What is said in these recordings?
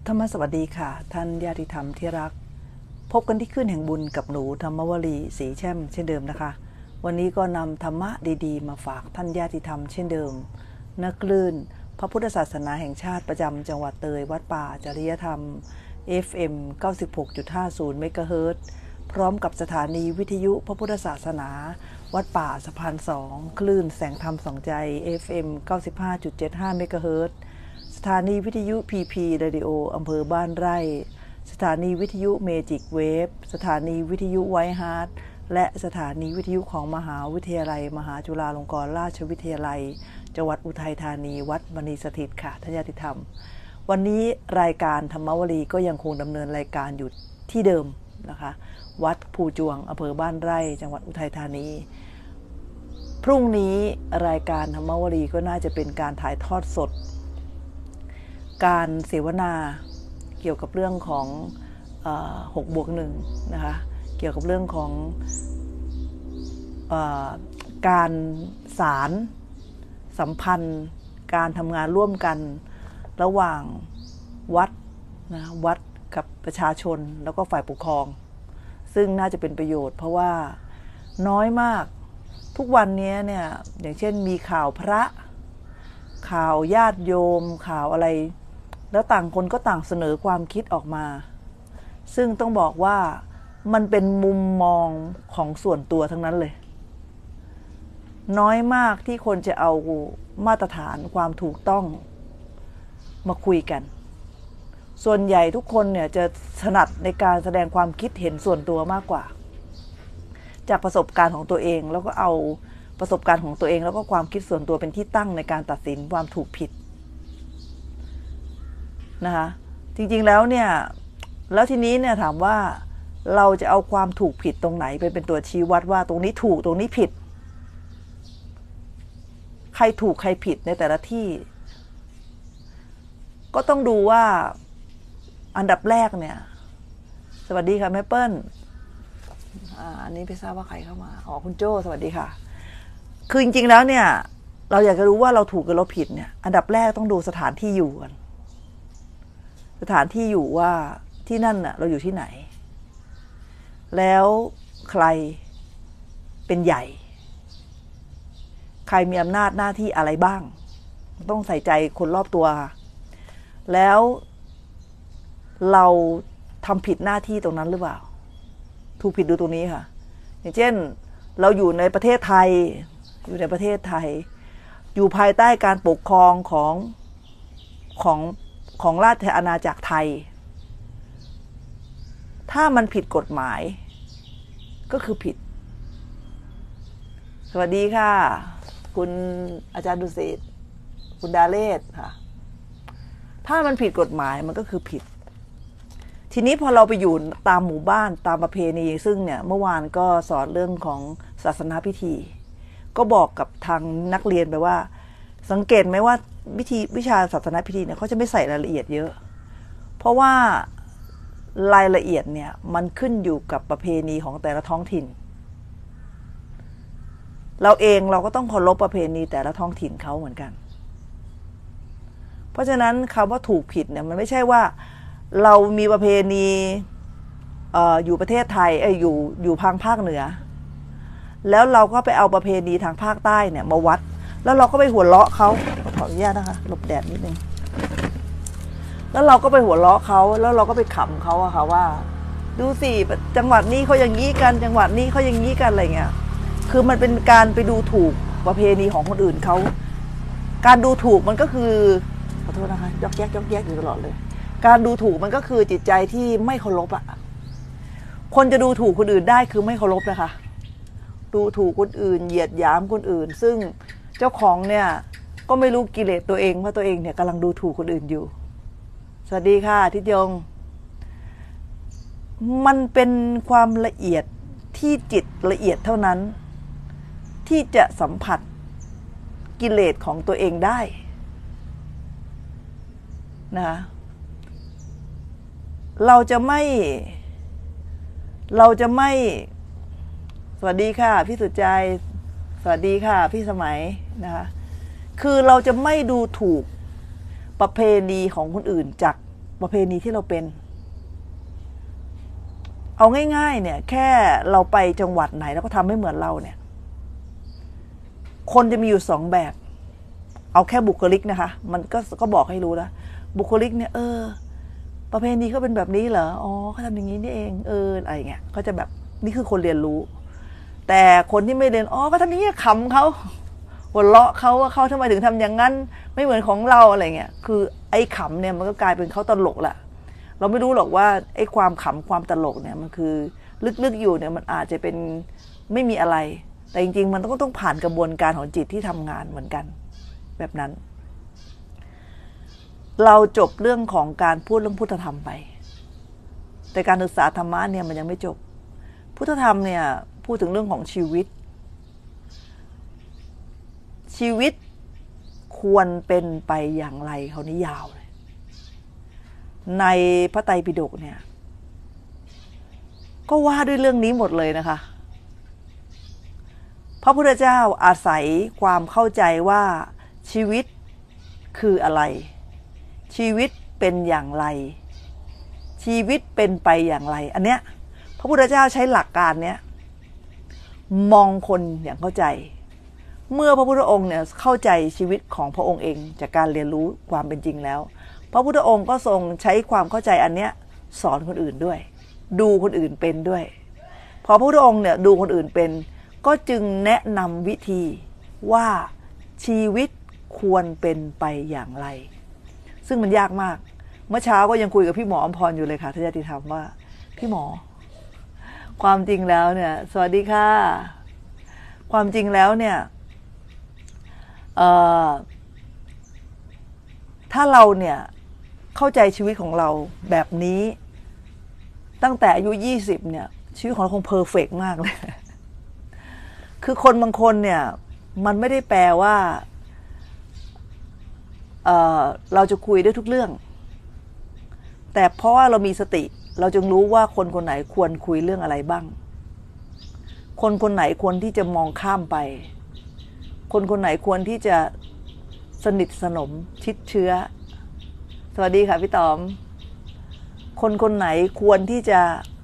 ธรรมสวัสดีค่ะท่านญาติธรรมที่รักพบกันที่ขึ้นแห่งบุญกับหนูธรรมวลีศรีแช่มเช่นเดิมนะคะวันนี้ก็นำธรรมะดีๆมาฝากท่านญาติธรรมเช่นเดิมนักคลื่นพระพุทธศาสนาแห่งชาติประจำจังหวัดเตยวัดป่าจริยธรรม FM 96.50 เมกะเฮิรตซ์พร้อมกับสถานีวิทยุพระพุทธศาสนาวัดป่าสะพาน2คลื่นแสงธรรมสองใจ FM 95.75 เมกะเฮิรตซ์สถานีวิทยุ PP Radio อำเภอบ้านไร่สถานีวิทยุเมจิกเวฟสถานีวิทยุไวท์ฮาร์ทและสถานีวิทยุของมหาวิทยาลัยมหาจุฬาลงกรณราชวิทยาลัยจังหวัดอุทัยธานีวัดมณีสถิตค่ะท่านญาติธรรมวันนี้รายการธรรมวลีก็ยังคงดำเนินรายการอยู่ที่เดิมนะคะวัดภูจวงอำเภอบ้านไร่จังหวัดอุทัยธานีพรุ่งนี้รายการธรรมวลีก็น่าจะเป็นการถ่ายทอดสดการเสวนาเกี่ยวกับเรื่องของ6+1นะคะเกี่ยวกับเรื่องของการสารสัมพันธ์การทำงานร่วมกันระหว่างวัดนะวัดกับประชาชนแล้วก็ฝ่ายปกครองซึ่งน่าจะเป็นประโยชน์เพราะว่าน้อยมากทุกวันนี้เนี่ยอย่างเช่นมีข่าวพระข่าวญาติโยมข่าวอะไรแล้วต่างคนก็ต่างเสนอความคิดออกมาซึ่งต้องบอกว่ามันเป็นมุมมองของส่วนตัวทั้งนั้นเลยน้อยมากที่คนจะเอามาตรฐานความถูกต้องมาคุยกันส่วนใหญ่ทุกคนเนี่ยจะถนัดในการแสดงความคิดเห็นส่วนตัวมากกว่าจากประสบการณ์ของตัวเองแล้วก็เอาประสบการณ์ของตัวเองแล้วก็ความคิดส่วนตัวเป็นที่ตั้งในการตัดสินความถูกผิดนะคะจริงๆแล้วเนี่ยแล้วทีนี้เนี่ยถามว่าเราจะเอาความถูกผิดตรงไหนเป็นตัวชี้วัดว่าตรงนี้ถูกตรงนี้ผิดใครถูกใครผิดในแต่ละที่ก็ต้องดูว่าอันดับแรกเนี่ยสวัสดีค่ะแม่เปิ้ลอันนี้ไม่ทราบว่าใครเข้ามาคุณโจ้สวัสดีค่ะคือจริงๆแล้วเนี่ยเราอยากจะรู้ว่าเราถูกหรือเราผิดเนี่ยอันดับแรกต้องดูสถานที่อยู่กันสถานที่อยู่ว่าที่นั่นน่ะเราอยู่ที่ไหนแล้วใครเป็นใหญ่ใครมีอำนาจหน้าที่อะไรบ้างต้องใส่ใจคนรอบตัวแล้วเราทำผิดหน้าที่ตรงนั้นหรือเปล่าถูกผิดดูตรงนี้ค่ะอย่างเช่นเราอยู่ในประเทศไทยอยู่ภายใต้การปกครองของราชอาณาจักรไทยถ้ามันผิดกฎหมายก็คือผิดสวัสดีค่ะคุณอาจารย์ดุสิตคุณดาเลศค่ะถ้ามันผิดกฎหมายมันก็คือผิดทีนี้พอเราไปอยู่ตามหมู่บ้านตามประเพณีซึ่งเนี่ยเมื่อวานก็สอนเรื่องของศาสนาพิธีก็บอกกับทางนักเรียนไปว่าสังเกตไหมว่าวิชาศาสนาพิธีเนี่ยเขาจะไม่ใส่รายละเอียดเยอะเพราะว่ารายละเอียดเนี่ยมันขึ้นอยู่กับประเพณีของแต่ละท้องถิ่นเราก็ต้องเคารพประเพณีแต่ละท้องถิ่นเขาเหมือนกันเพราะฉะนั้นคำว่าถูกผิดเนี่ยมันไม่ใช่ว่าเรามีประเพณีอยู่ประเทศไทยอยู่ทางภาคเหนือแล้วเราก็ไปเอาประเพณีทางภาคใต้เนี่ยมาวัดแล้วเราก็ไปหัวเราะเขาขออนุญาตนะคะหลบแดดนิดนึงแล้วเราก็ไปหัวเราะเขาแล้วเราก็ไปขำเขาอะค่ะว่าดูสิจังหวัดนี้เขาอย่างนี้กันจังหวัดนี้เขาอย่างนี้กันอะไรเงี้ยคือมันเป็นการไปดูถูกประเพณีของคนอื่นเขาการดูถูกมันก็คือขอโทษนะคะยอกแยกอยู่ตลอดเลยการดูถูกมันก็คือจิตใจที่ไม่เคารพอะคนจะดูถูกคนอื่นได้คือไม่เคารพนะคะดูถูกคนอื่นเหยียดหยามคนอื่นซึ่งเจ้าของเนี่ยก็ไม่รู้กิเลสตัวเองว่าตัวเองเนี่ยกำลังดูถูกคนอื่นอยู่สวัสดีค่ะทิศยงมันเป็นความละเอียดที่จิตละเอียดเท่านั้นที่จะสัมผัสกิเลสของตัวเองได้นะเราจะไม่สวัสดีค่ะพี่สุดใจสวัสดีค่ะพี่สมัยนะคะคือเราจะไม่ดูถูกประเพณีของคนอื่นจากประเพณีที่เราเป็นเอาง่ายๆเนี่ยแค่เราไปจังหวัดไหนแล้วก็ทำให้เหมือนเราเนี่ยคนจะมีอยู่สองแบบเอาแค่บุคลิกนะคะมันก็บอกให้รู้แล้วบุคลิกเนี่ยประเพณีเขาเป็นแบบนี้เหรออ๋อเขาทำอย่างนี้นี่เองอะไรเงี้ยก็จะแบบนี่คือคนเรียนรู้แต่คนที่ไม่เรียนก็ทำอย่างนี้ขำเขาหัวเราะเขาว่าเขาทำไมถึงทำอย่างนั้นไม่เหมือนของเราอะไรเงี้ยคือไอ้ขำเนี่ยมันก็กลายเป็นเขาตลกแหละเราไม่รู้หรอกว่าไอ้ความขำความตลกเนี่ยมันคือลึกๆอยู่เนี่ยมันอาจจะเป็นไม่มีอะไรแต่จริงๆมันต้องผ่านกระบวนการของจิตที่ทำงานเหมือนกันแบบนั้นเราจบเรื่องของการพูดเรื่องพุทธธรรมไปแต่การศึกษาธรรมะเนี่ยมันยังไม่จบพุทธธรรมเนี่ยพูดถึงเรื่องของชีวิตควรเป็นไปอย่างไรเขานี่ยาวเลยในพระไตรปิฎกเนี่ยก็ว่าด้วยเรื่องนี้หมดเลยนะคะพระพุทธเจ้าอาศัยความเข้าใจว่าชีวิตคืออะไรชีวิตเป็นอย่างไรชีวิตเป็นไปอย่างไรอันเนี้ยพระพุทธเจ้าใช้หลักการเนี้ยมองคนอย่างเข้าใจเมื่อพระพุทธองค์เนี่ยเข้าใจชีวิตของพระองค์เองจากการเรียนรู้ความเป็นจริงแล้วพระพุทธองค์ก็ทรงใช้ความเข้าใจอันเนี้ยสอนคนอื่นด้วยดูคนอื่นเป็นด้วยพอพระพุทธองค์เนี่ยดูคนอื่นเป็นก็จึงแนะนำวิธีว่าชีวิตควรเป็นไปอย่างไรซึ่งมันยากมากเมื่อเช้าก็ยังคุยกับพี่หมออมพรอยู่เลยค่ะทญาติธรรมว่าพี่หมอความจริงแล้วเนี่ยสวัสดีค่ะความจริงแล้วเนี่ยถ้าเราเนี่ยเข้าใจชีวิตของเราแบบนี้ตั้งแต่อายุ20เนี่ยชีวิตของเราคงเพอร์เฟกต์มากเลยคือคนบางคนเนี่ยมันไม่ได้แปลว่าเราจะคุยได้ทุกเรื่องแต่เพราะว่าเรามีสติเราจึงรู้ว่าคนคนไหนควรคุยเรื่องอะไรบ้างคนคนไหนควรที่จะมองข้ามไปคนคนไหนควรที่จะสนิทสนมชิดเชื้อสวัสดีค่ะพี่ต๋อมคนคนไหนควรที่จะ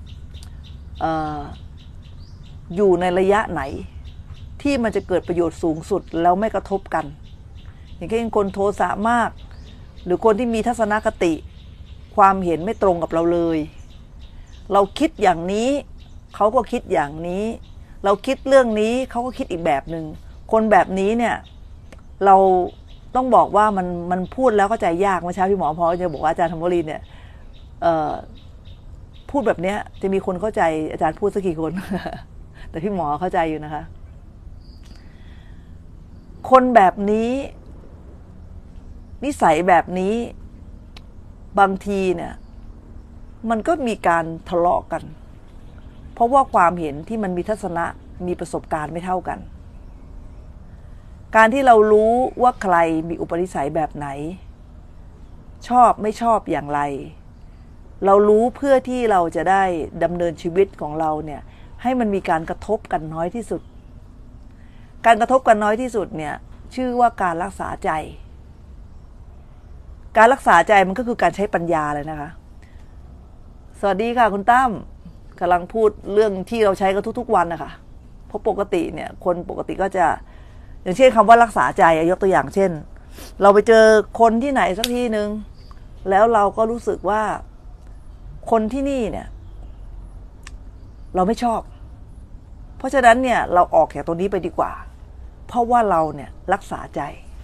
อยู่ในระยะไหนที่มันจะเกิดประโยชน์สูงสุดแล้วไม่กระทบกันอย่างเช่นคนโทสะมากหรือคนที่มีทัศนคติความเห็นไม่ตรงกับเราเลยเราคิดอย่างนี้เขาก็คิดอย่างนี้เราคิดเรื่องนี้เขาก็คิดอีกแบบหนึ่งคนแบบนี้เนี่ยเราต้องบอกว่ามันพูดแล้วเข้าใจยากเมื่อเช้าพี่หมอพอจะบอกว่าอาจารย์ธรรมวรีเนี่ยพูดแบบนี้จะมีคนเข้าใจอาจารย์พูดสักกี่คน แต่พี่หมอเข้าใจอยู่นะคะคนแบบนี้นิสัยแบบนี้บางทีเนี่ยมันก็มีการทะเลาะกันเพราะว่าความเห็นที่มันมีทัศนะมีประสบการณ์ไม่เท่ากันการที่เรารู้ว่าใครมีอุปนิสัยแบบไหนชอบไม่ชอบอย่างไรเรารู้เพื่อที่เราจะได้ดำเนินชีวิตของเราเนี่ยให้มันมีการกระทบกันน้อยที่สุดการกระทบกันน้อยที่สุดเนี่ยชื่อว่าการรักษาใจการรักษาใจมันก็คือการใช้ปัญญาเลยนะคะสวัสดีค่ะคุณตั้มกำลังพูดเรื่องที่เราใช้กันทุกๆวันนะคะเพราะปกติเนี่ยคนปกติก็จะอย่างเช่นคำว่ารักษาใจยกตัวอย่างเช่นเราไปเจอคนที่ไหนสักที่หนึ่งแล้วเราก็รู้สึกว่าคนที่นี่เนี่ยเราไม่ชอบเพราะฉะนั้นเนี่ยเราออกจากตรงนี้ไปดีกว่าเพราะว่าเราเนี่ยรักษาใจ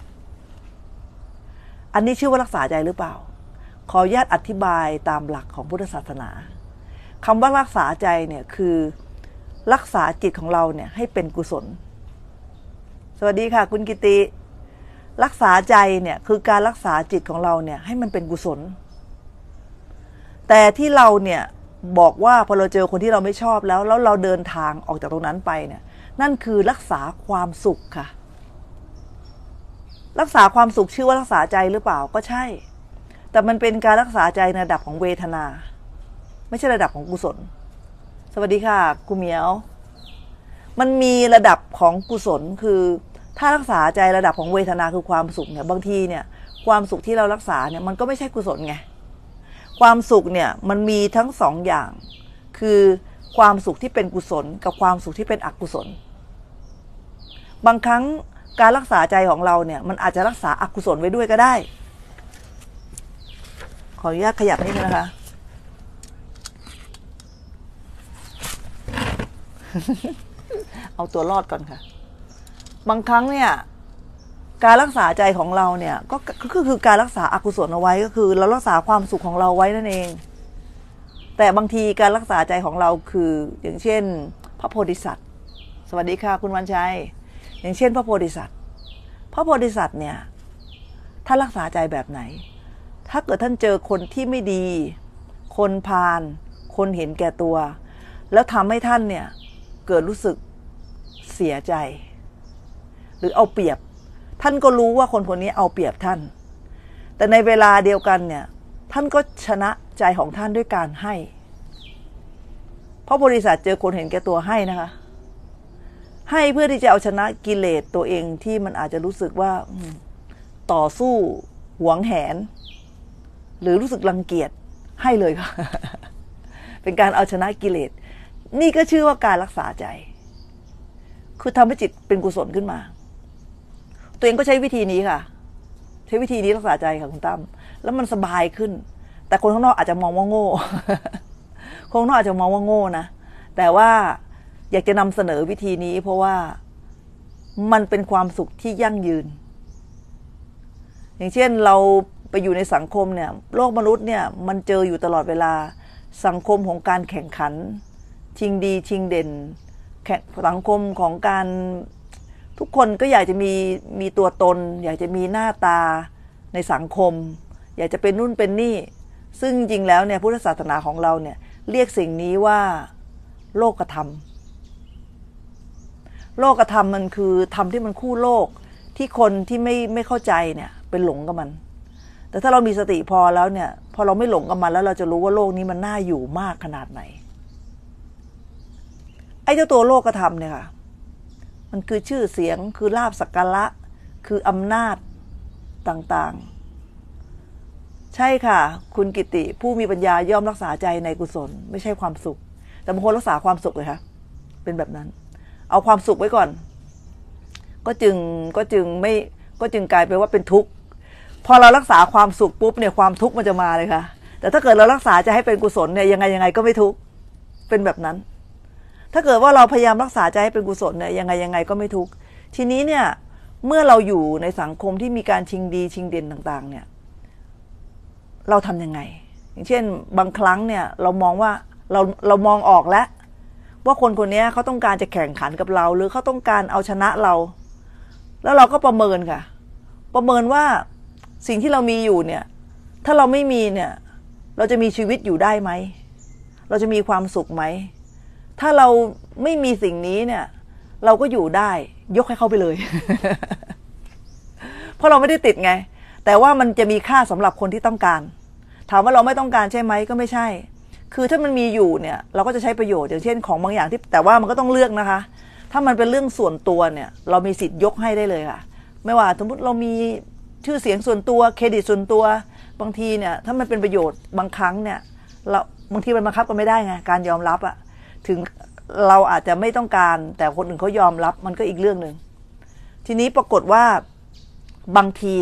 อันนี้ชื่อว่ารักษาใจหรือเปล่าขออนุญาตอธิบายตามหลักของพุทธศาสนาคำว่ารักษาใจเนี่ยคือรักษาจิตของเราเนี่ยให้เป็นกุศลสวัสดีค่ะคุณกิติรักษาใจเนี่ยคือการรักษาจิตของเราเนี่ยให้มันเป็นกุศลแต่ที่เราเนี่ยบอกว่าพอเราเจอคนที่เราไม่ชอบแล้วเราเดินทางออกจากตรงนั้นไปเนี่ยนั่นคือรักษาความสุขค่ะรักษาความสุขชื่อว่ารักษาใจหรือเปล่าก็ใช่แต่มันเป็นการรักษาใจในระดับของเวทนาไม่ใช่ระดับของกุศลสวัสดีค่ะครูเหมียวมันมีระดับของกุศลคือถ้ารักษาใจระดับของเวทนาคือความสุขเนี่ยบางทีเนี่ยความสุขที่เรารักษาเนี่ยมันก็ไม่ใช่กุศลไงความสุขเนี่ยมันมีทั้งสองอย่างคือความสุขที่เป็นกุศลกับความสุขที่เป็นอกุศลบางครั้งการรักษาใจของเราเนี่ยมันอาจจะรักษาอกุศลไว้ด้วยก็ได้ขออนุญาตขยับนิดนึงนะคะ เอาตัวรอดก่อนค่ะบางครั้งเนี่ยการรักษาใจของเราเนี่ยก็คือการรักษาอกุศลเอาไว้ก็คือเรารักษาความสุขของเราไว้นั่นเองแต่บางทีการรักษาใจของเราคืออย่างเช่นพระโพธิสัตว์สวัสดีค่ะคุณวันชัยอย่างเช่นพระโพธิสัตว์เนี่ยท่านรักษาใจแบบไหนถ้าเกิดท่านเจอคนที่ไม่ดีคนพาลคนเห็นแก่ตัวแล้วทำให้ท่านเนี่ยเกิดรู้สึกเสียใจหรือเอาเปรียบท่านก็รู้ว่าคนคนนี้เอาเปรียบท่านแต่ในเวลาเดียวกันเนี่ยท่านก็ชนะใจของท่านด้วยการให้เพราะบริษัทเจอคนเห็นแก่ตัวให้นะคะให้เพื่อที่จะเอาชนะกิเลสตัวเองที่มันอาจจะรู้สึกว่าต่อสู้หวงแหนหรือรู้สึกรังเกียจให้เลยค่ะ เป็นการเอาชนะกิเลสนี่ก็ชื่อว่าการรักษาใจคือทำให้จิตเป็นกุศลขึ้นมาตัวเองก็ใช้วิธีนี้ค่ะใช้วิธีนี้รักษาใจค่ะคุณตั้มแล้วมันสบายขึ้นแต่คนข้างนอกอาจจะมองว่าโง่ คนข้างนอกอาจจะมองว่าโง่นะแต่ว่าอยากจะนำเสนอวิธีนี้เพราะว่ามันเป็นความสุขที่ยั่งยืนอย่างเช่นเราไปอยู่ในสังคมเนี่ยโลกมนุษย์เนี่ยมันเจออยู่ตลอดเวลาสังคมของการแข่งขันชิงดีชิงเด่นสังคมของการทุกคนก็อยากจะมีตัวตนอยากจะมีหน้าตาในสังคมอยากจะเป็นนู่นเป็นนี่ซึ่งจริงๆแล้วเนี่ยพุทธศาสนาของเราเนี่ยเรียกสิ่งนี้ว่าโลกธรรมโลกธรรมมันคือธรรมที่มันคู่โลกที่คนที่ไม่เข้าใจเนี่ยเป็นหลงกับมันแต่ถ้าเรามีสติพอแล้วเนี่ยพอเราไม่หลงกับมันแล้วเราจะรู้ว่าโลกนี้มันน่าอยู่มากขนาดไหนไอ้เจ้าตัวโลกธรรมเนี่ยค่ะมันคือชื่อเสียงคือลาภสักการะคืออำนาจต่างๆใช่ค่ะคุณกิติผู้มีปัญญาย่อมรักษาใจในกุศลไม่ใช่ความสุขแต่บางคนรักษาความสุขเลยค่ะเป็นแบบนั้นเอาความสุขไว้ก่อนก็จึงกลายเป็นว่าเป็นทุกข์พอเรารักษาความสุขปุ๊บเนี่ยความทุกข์มันจะมาเลยค่ะแต่ถ้าเกิดเรารักษาจะให้เป็นกุศลเนี่ยยังไงก็ไม่ทุกข์เป็นแบบนั้นถ้าเกิดว่าเราพยายามรักษาใจให้เป็นกุศลเนี่ยยังไงก็ไม่ทุกข์ทีนี้เนี่ยเมื่อเราอยู่ในสังคมที่มีการชิงดีชิงเด่นต่างๆเนี่ยเราทำยังไงอย่างเช่นบางครั้งเนี่ยเรามองว่าเรามองออกแล้วว่าคนคนนี้เขาต้องการจะแข่งขันกับเราหรือเขาต้องการเอาชนะเราแล้วเราก็ประเมินค่ะประเมินว่าสิ่งที่เรามีอยู่เนี่ยถ้าเราไม่มีเนี่ยเราจะมีชีวิตอยู่ได้ไหมเราจะมีความสุขไหมถ้าเราไม่มีสิ่งนี้เนี่ยเราก็อยู่ได้ยกให้เขาไปเลย เพราะเราไม่ได้ติดไงแต่ว่ามันจะมีค่าสำหรับคนที่ต้องการถามว่าเราไม่ต้องการใช่ไหมก็ไม่ใช่คือถ้ามันมีอยู่เนี่ยเราก็จะใช้ประโยชน์อย่างเช่นของบางอย่างที่แต่ว่ามันก็ต้องเลือกนะคะถ้ามันเป็นเรื่องส่วนตัวเนี่ยเรามีสิทธิ์ยกให้ได้เลยค่ะไม่ว่าสมมติเรามีชื่อเสียงส่วนตัวเครดิตส่วนตัวบางทีเนี่ยถ้ามันเป็นประโยชน์บางครั้งเนี่ยเราบางทีมันบังคับกันไม่ได้ไงการยอมรับอะถึงเราอาจจะไม่ต้องการแต่คนอื่นเขายอมรับมันก็อีกเรื่องหนึ่งทีนี้ปรากฏว่าบางที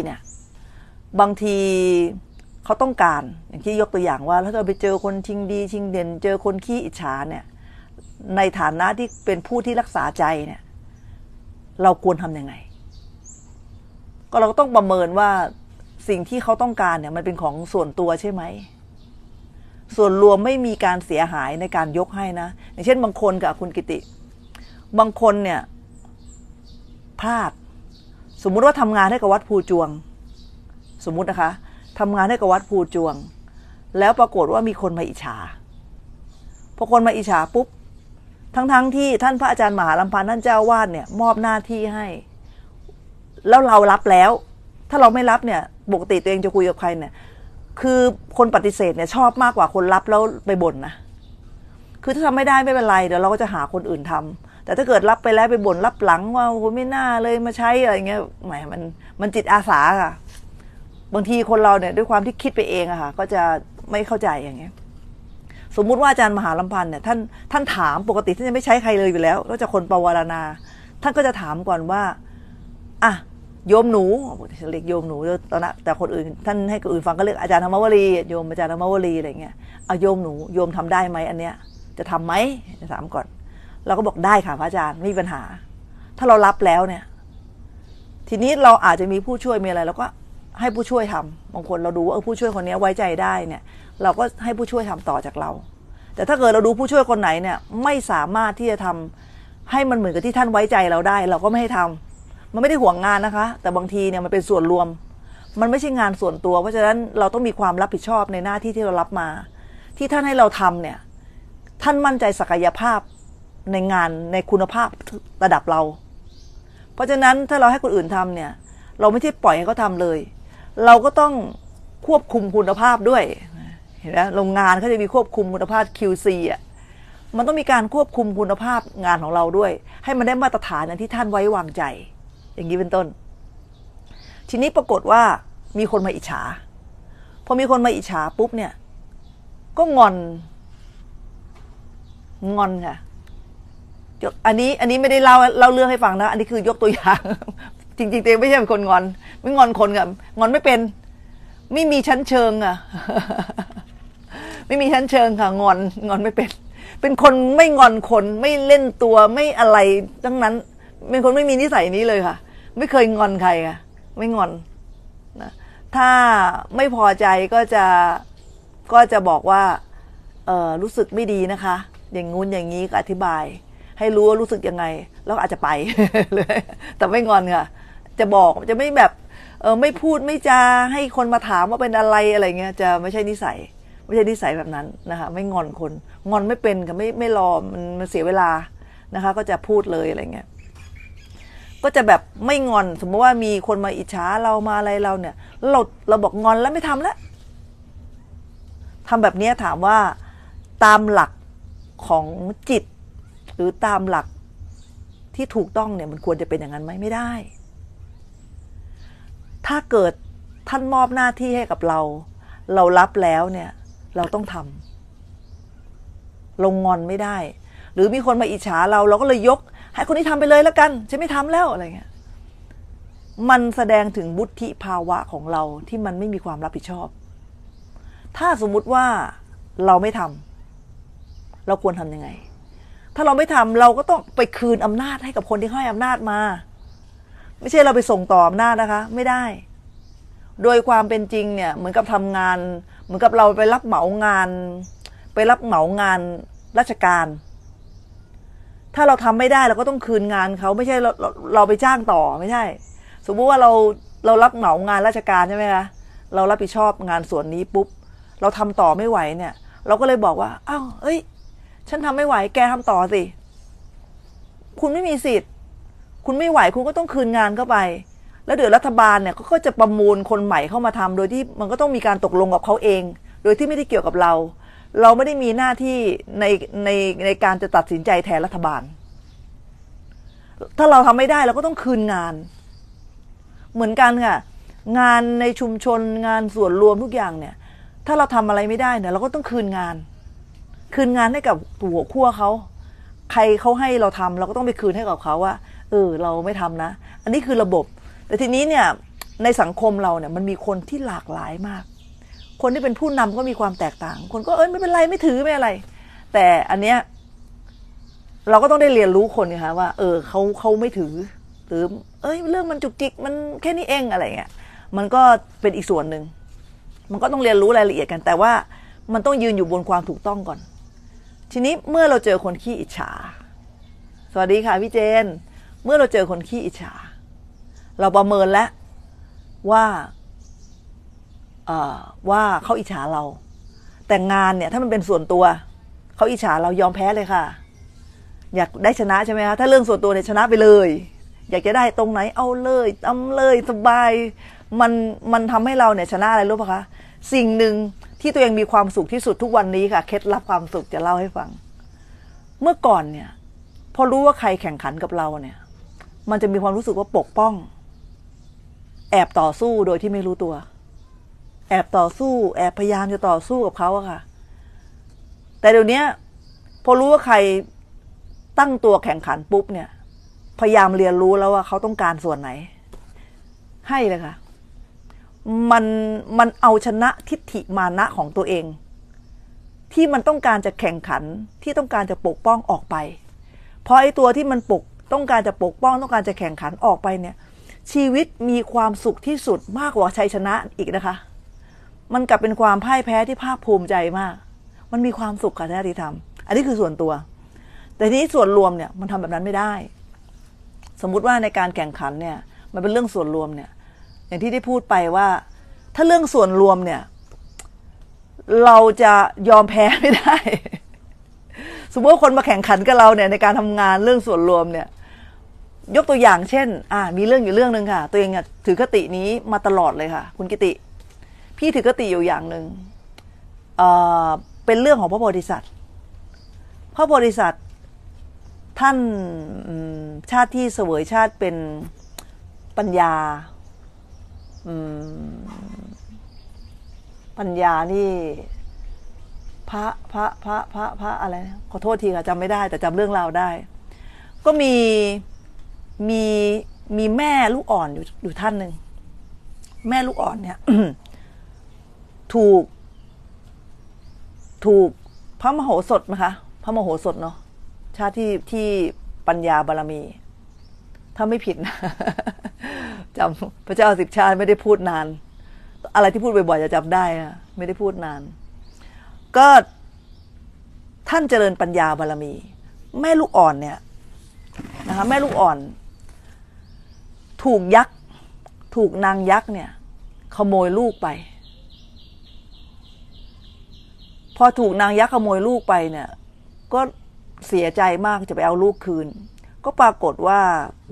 เขาต้องการอย่างที่ยกตัวอย่างว่าถ้าเราไปเจอคนชิงดีชิงเด่นเจอคนขี้อิจฉาเนี่ยในฐานะที่เป็นผู้ที่รักษาใจเนี่ยเราควรทำยังไงก็เราก็ต้องประเมินว่าสิ่งที่เขาต้องการเนี่ยมันเป็นของส่วนตัวใช่ไหมส่วนรวมไม่มีการเสียหายในการยกให้นะอย่างเช่นบางคนกับคุณกิติบางคนเนี่ยพลาดสมมุติว่าทำงานให้กับวัดภูจวงสมมุตินะคะทำงานให้กับวัดภูจวงแล้วปรากฏว่ามีคนมาอิจฉาพอคนมาอิจฉาปุ๊บทั้งที่ท่านพระอาจารย์มหาลัมพันธ์ท่านเจ้าวาดเนี่ยมอบหน้าที่ให้แล้วเรารับแล้วถ้าเราไม่รับเนี่ยปกติตัวเองจะคุยกับใครเนี่ยคือคนปฏิเสธเนี่ยชอบมากกว่าคนรับแล้วไปบ่นนะคือถ้าทำไม่ได้ไม่เป็นไรเดี๋ยวเราก็จะหาคนอื่นทำแต่ถ้าเกิดรับไปแล้วไปบ่นรับหลังว่าโอ้ไม่น่าเลยมาใช้อะไรเงี้ยแหมมันจิตอาสาค่ะบางทีคนเราเนี่ยด้วยความที่คิดไปเองอะค่ะก็จะไม่เข้าใจอย่างเงี้ยสมมุติว่าอาจารย์มหาลำพันธ์เนี่ยท่านถามปกติท่านจะไม่ใช้ใครเลยอยู่แล้วก็จะคนปวารณาท่านก็จะถามก่อนว่าอ่ะโยมหนูเรียกโยมหนูตอนนั้นแต่คนอื่นท่านให้คนอื่นฟังก็เรียกอาจารย์ธรรมวลีโยมอาจารย์ธรรมวลีอะไรเงี้ยเอาโยมหนูโยมทำได้ไหมอันเนี้ยจะทำไหมจะถามก่อนเราก็บอกได้ค่ะพระอาจารย์ไม่มีปัญหาถ้าเรารับแล้วเนี่ยทีนี้เราอาจจะมีผู้ช่วยมีอะไรเราก็ให้ผู้ช่วยทำบางคนเราดูว่าผู้ช่วยคนนี้ไว้ใจได้เนี่ยเราก็ให้ผู้ช่วยทำต่อจากเราแต่ถ้าเกิดเราดูผู้ช่วยคนไหนเนี่ยไม่สามารถที่จะทำให้มันเหมือนกับที่ท่านไว้ใจเราได้เราก็ไม่ให้ทำมันไม่ได้ห่วงงานนะคะแต่บางทีเนี่ยมันเป็นส่วนรวมมันไม่ใช่งานส่วนตัวเพราะฉะนั้นเราต้องมีความรับผิดชอบในหน้าที่ที่เรารับมาที่ท่านให้เราทำเนี่ยท่านมั่นใจศักยภาพในงานในคุณภาพระดับเราเพราะฉะนั้นถ้าเราให้คนอื่นทำเนี่ยเราไม่ใช่ปล่อยให้เขาทำเลยเราก็ต้องควบคุมคุณภาพด้วยเห็นไหมโรงงานเขาจะมีควบคุมคุณภาพ QC อ่ะมันต้องมีการควบคุมคุณภาพงานของเราด้วยให้มันได้มาตรฐานอย่างที่ท่านไว้วางใจอย่างนี้เป็นต้นทีนี้ปรากฏว่ามีคนมาอิจฉาพอมีคนมาอิจฉาปุ๊บเนี่ยก็งอนค่ะอันนี้ไม่ได้เล่าเรื่องให้ฟังนะอันนี้คือยกตัวอย่างจริงๆตัวเองไม่ใช่เป็นคนงอนไม่งอนคนกับงอนไม่เป็นไม่มีชั้นเชิงอะไม่มีชั้นเชิงค่ะงอนไม่เป็นคนไม่งอนคนไม่เล่นตัวไม่อะไรทั้งนั้นเป็นคนไม่มีนิสัยนี้เลยค่ะไม่เคยงอนใครค่ะไม่งอนนะถ้าไม่พอใจก็จะบอกว่ารู้สึกไม่ดีนะคะอย่างงู้นอย่างนี้ก็อธิบายให้รู้ว่ารู้สึกยังไงแล้วอาจจะไปเลยแต่ไม่งอนค่ะจะบอกจะไม่แบบไม่พูดไม่จาให้คนมาถามว่าเป็นอะไรเงี้ยจะไม่ใช่นิสัยแบบนั้นนะคะไม่งอนคนงอนไม่เป็นค่ะไม่รอมันเสียเวลานะคะก็จะพูดเลยอะไรเงี้ยก็จะแบบไม่งอนสมมติว่ามีคนมาอิจฉาเรามาอะไรเราเนี่ยเราบอกงอนแล้วไม่ทำแล้วทำแบบนี้ถามว่าตามหลักของจิตหรือตามหลักที่ถูกต้องเนี่ยมันควรจะเป็นอย่างนั้นไหมไม่ได้ถ้าเกิดท่านมอบหน้าที่ให้กับเรารับแล้วเนี่ยเราต้องทำลงงอนไม่ได้หรือมีคนมาอิจฉาเราก็เลยยกให้คนนี้ทำไปเลยแล้วกันฉันไม่ทำแล้วอะไรเงี้ยมันแสดงถึงวุฒิภาวะของเราที่มันไม่มีความรับผิดชอบถ้าสมมุติว่าเราไม่ทำเราควรทำยังไงถ้าเราไม่ทำเราก็ต้องไปคืนอำนาจให้กับคนที่ให้อำนาจมาไม่ใช่เราไปส่งต่ออำนาจนะคะไม่ได้โดยความเป็นจริงเนี่ยเหมือนกับทำงานเหมือนกับเราไปรับเหมางานราชการถ้าเราทำไม่ได้เราก็ต้องคืนงานเขาไม่ใช่เราไปจ้างต่อไม่ใช่สมมุติว่าเรารับเหมางานราชการใช่ไหมคะเรารับผิดชอบงานส่วนนี้ปุ๊บเราทำต่อไม่ไหวเนี่ยเราก็เลยบอกว่าอ้าวเอ้ยฉันทำไม่ไหวแกทำต่อสิคุณไม่มีสิทธิ์คุณไม่ไหวคุณก็ต้องคืนงานเข้าไปแล้วเดี๋ยวรัฐบาลเนี่ยก็จะประมูลคนใหม่เข้ามาทำโดยที่มันก็ต้องมีการตกลงกับเขาเองโดยที่ไม่ได้เกี่ยวกับเราไม่ได้มีหน้าที่ในการจะตัดสินใจแทนรัฐบาลถ้าเราทำไม่ได้เราก็ต้องคืนงานเหมือนกันค่ะงานในชุมชนงานส่วนรวมทุกอย่างเนี่ยถ้าเราทำอะไรไม่ได้เนี่ยเราก็ต้องคืนงานให้กับหัวขั้วเขาใครเขาให้เราทำเราก็ต้องไปคืนให้กับเขาว่าเราไม่ทำนะอันนี้คือระบบแต่ทีนี้เนี่ยในสังคมเราเนี่ยมันมีคนที่หลากหลายมากคนที่เป็นผู้นำก็มีความแตกต่างคนก็ไม่เป็นไรไม่ถือไม่อะไรแต่อันเนี้ยเราก็ต้องได้เรียนรู้คนนะคะว่าเขาไม่ถือหรือเรื่องมันจุกจิกมันแค่นี้เองอะไรเงี้ยมันก็เป็นอีกส่วนหนึ่งมันก็ต้องเรียนรู้รายละเอียดกันแต่ว่ามันต้องยืนอยู่บนความถูกต้องก่อนทีนี้เมื่อเราเจอคนขี้อิจฉาสวัสดีค่ะพี่เจนเมื่อเราเจอคนขี้อิจฉาเราประเมินแล้วว่าเขาอิจฉาเราแต่งานเนี่ยถ้ามันเป็นส่วนตัวเขาอิจฉาเรายอมแพ้เลยค่ะอยากได้ชนะใช่ไหมคะถ้าเรื่องส่วนตัวเนี่ยชนะไปเลยอยากจะได้ตรงไหนเอาเลยทำเลยสบายมันทำให้เราเนี่ยชนะอะไรรู้ปะคะสิ่งหนึ่งที่ตัวเองมีความสุขที่สุดทุกวันนี้ค่ะเคล็ดลับความสุขจะเล่าให้ฟังเมื่อก่อนเนี่ยพอรู้ว่าใครแข่งขันกับเราเนี่ยมันจะมีความรู้สึกว่าปกป้องแอบต่อสู้โดยที่ไม่รู้ตัวแอบต่อสู้แอบพยายามจะต่อสู้กับเขาอะค่ะแต่เดี๋ยวนี้พอรู้ว่าใครตั้งตัวแข่งขันปุ๊บเนี่ยพยายามเรียนรู้แล้วว่าเขาต้องการส่วนไหนให้เลยค่ะมันเอาชนะทิฏฐิมานะของตัวเองที่มันต้องการจะแข่งขันที่ต้องการจะปกป้องออกไปเพราะไอ้ตัวที่มันต้องการจะปกป้องต้องการจะแข่งขันออกไปเนี่ยชีวิตมีความสุขที่สุดมากกว่าชัยชนะอีกนะคะมันกลับเป็นความพ่ายแพ้ที่ภาคภูมิใจมากมันมีความสุขค่ะที่ทำอันนี้คือส่วนตัวแต่ทีนี้ส่วนรวมเนี่ยมันทำแบบนั้นไม่ได้สมมุติว่าในการแข่งขันเนี่ยมันเป็นเรื่องส่วนรวมเนี่ยอย่างที่ได้พูดไปว่าถ้าเรื่องส่วนรวมเนี่ยเราจะยอมแพ้ไม่ได้สมมติว่าคนมาแข่งขันกับเราเนี่ยในการทำงานเรื่องส่วนรวมเนี่ยยกตัวอย่างเช่นมีเรื่องอยู่เรื่องนึงค่ะตัวเองถือคตินี้มาตลอดเลยค่ะคุณกิติพี่ถือคติอยู่อย่างหนึ่งเป็นเรื่องของพระโพธิสัตว์พระโพธิสัตว์ท่านชาติที่เสวยชาติเป็นปัญญานี่พระอะไรนะขอโทษทีค่ะจำไม่ได้แต่จำเรื่องราวได้ก็มีแม่ลูกอ่อนอยู่ท่านหนึ่งแม่ลูกอ่อนเนี่ย ถูกพระมโหสถนะคะพระมโหสถเนาะชาติที่ปัญญาบารมีถ้าไม่ผิดนะ จำพระเจ้า10 ชาติไม่ได้พูดนานอะไรที่พูดบ่อยๆจะจำได้นะไม่ได้พูดนานก็ท่านเจริญปัญญาบารมีแม่ลูกอ่อนเนี่ยนะคะแม่ลูกอ่อนถูกนางยักษ์เนี่ยขโมยลูกไปพอถูกนางยักษ์ขโมยลูกไปเนี่ยก็เสียใจมากจะไปเอาลูกคืนก็ปรากฏว่า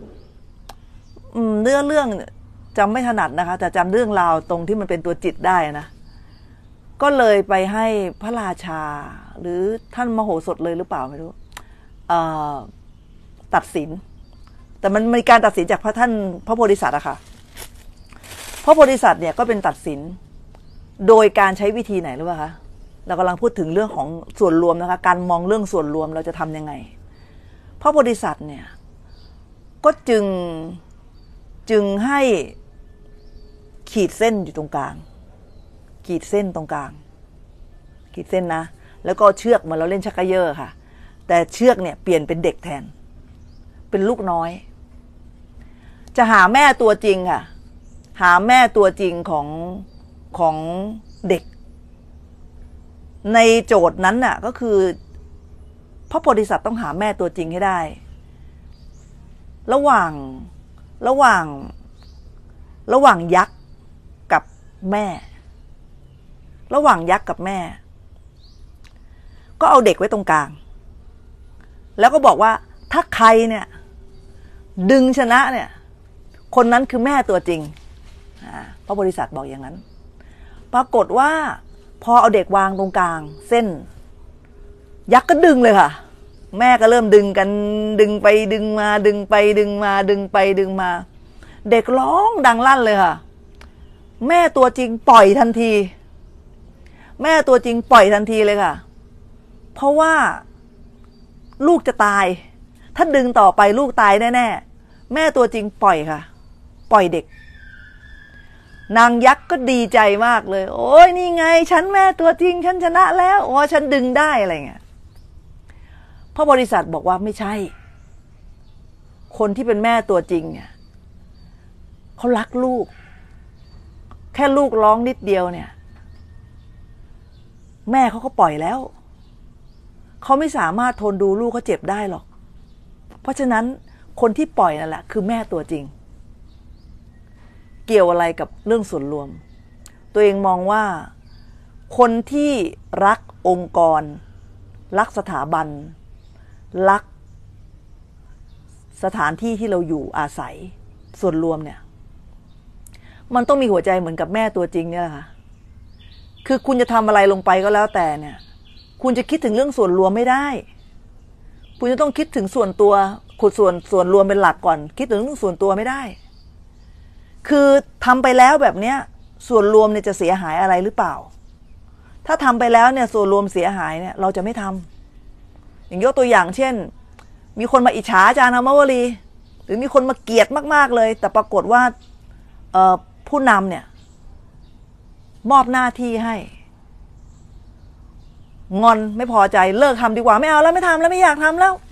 เรื่องจำไม่ถนัดนะคะแต่จำเรื่องราวตรงที่มันเป็นตัวจิตได้นะก็เลยไปให้พระราชาหรือท่านมโหสถเลยหรือเปล่าไม่รู้ตัดสินแต่มันมีการตัดสินจากพระโพธิสัตว์อะค่ะพระโพธิสัตว์เนี่ยก็เป็นตัดสินโดยการใช้วิธีไหนหรือเปล่าคะเรากำลังพูดถึงเรื่องของส่วนรวมนะคะการมองเรื่องส่วนรวมเราจะทำยังไงพระโพธิสัตว์เนี่ยก็จึงให้ขีดเส้นอยู่ตรงกลางขีดเส้นตรงกลางขีดเส้นนะแล้วก็เชือกเหมือนเราเล่นชักกระเยอะค่ะแต่เชือกเนี่ยเปลี่ยนเป็นเด็กแทนเป็นลูกน้อยจะหาแม่ตัวจริงค่ะหาแม่ตัวจริงของเด็กในโจทย์นั้นน่ะก็คือพระโพธิสัตว์ต้องหาแม่ตัวจริงให้ได้ระหว่างยักษ์กับแม่ระหว่างยักษ์กับแม่ก็เอาเด็กไว้ตรงกลางแล้วก็บอกว่าถ้าใครเนี่ยดึงชนะเนี่ยคนนั้นคือแม่ตัวจริงพระโพธิสัตว์บอกอย่างนั้นปรากฏว่าพอเอาเด็กวางตรงกลางเส้นยักษ์ก็ดึงเลยค่ะแม่ก็เริ่มดึงกันดึงไปดึงมาดึงไปดึงมาดึงไปดึงมาเด็กร้องดังลั่นเลยค่ะแม่ตัวจริงปล่อยทันทีแม่ตัวจริงปล่อยทันทีเลยค่ะเพราะว่าลูกจะตายถ้าดึงต่อไปลูกตายแน่ๆแม่ตัวจริงปล่อยค่ะปล่อยเด็กนางยักษ์ก็ดีใจมากเลยโอ้ยนี่ไงฉันแม่ตัวจริงฉันชนะแล้วโอ้ฉันดึงได้อะไรเงี้ยพระโพธิสัตว์บอกว่าไม่ใช่คนที่เป็นแม่ตัวจริงเนี่ยเขารักลูกแค่ลูกร้องนิดเดียวเนี่ยแม่เขาก็ปล่อยแล้วเขาไม่สามารถทนดูลูกเขาเจ็บได้หรอกเพราะฉะนั้นคนที่ปล่อยนั่นแหละคือแม่ตัวจริงเกี่ยวอะไรกับเรื่องส่วนรวมตัวเองมองว่าคนที่รักองค์กรรักสถาบันรักสถานที่ที่เราอยู่อาศัยส่วนรวมเนี่ยมันต้องมีหัวใจเหมือนกับแม่ตัวจริงเนี่ยแหละค่ะคือคุณจะทำอะไรลงไปก็แล้วแต่เนี่ยคุณจะคิดถึงเรื่องส่วนรวมไม่ได้คุณจะต้องคิดถึงส่วนตัวขุดส่วนรวมเป็นหลักก่อนคิดถึงเรื่องส่วนตัวไม่ได้คือทำไปแล้วแบบเนี้ยส่วนรวมเนี่ยจะเสียหายอะไรหรือเปล่าถ้าทำไปแล้วเนี่ยส่วนรวมเสียหายเนี่ยเราจะไม่ทำอย่างยกตัวอย่างเช่นมีคนมาอิจฉาอาจารย์อมวลีหรือมีคนมาเกลียดมากๆเลยแต่ปรากฏว่าผู้นำเนี่ยมอบหน้าที่ให้งอนไม่พอใจเลิกทำดีกว่าไม่เอาแล้วไม่ทำแล้วไม่อยากทำแล้ว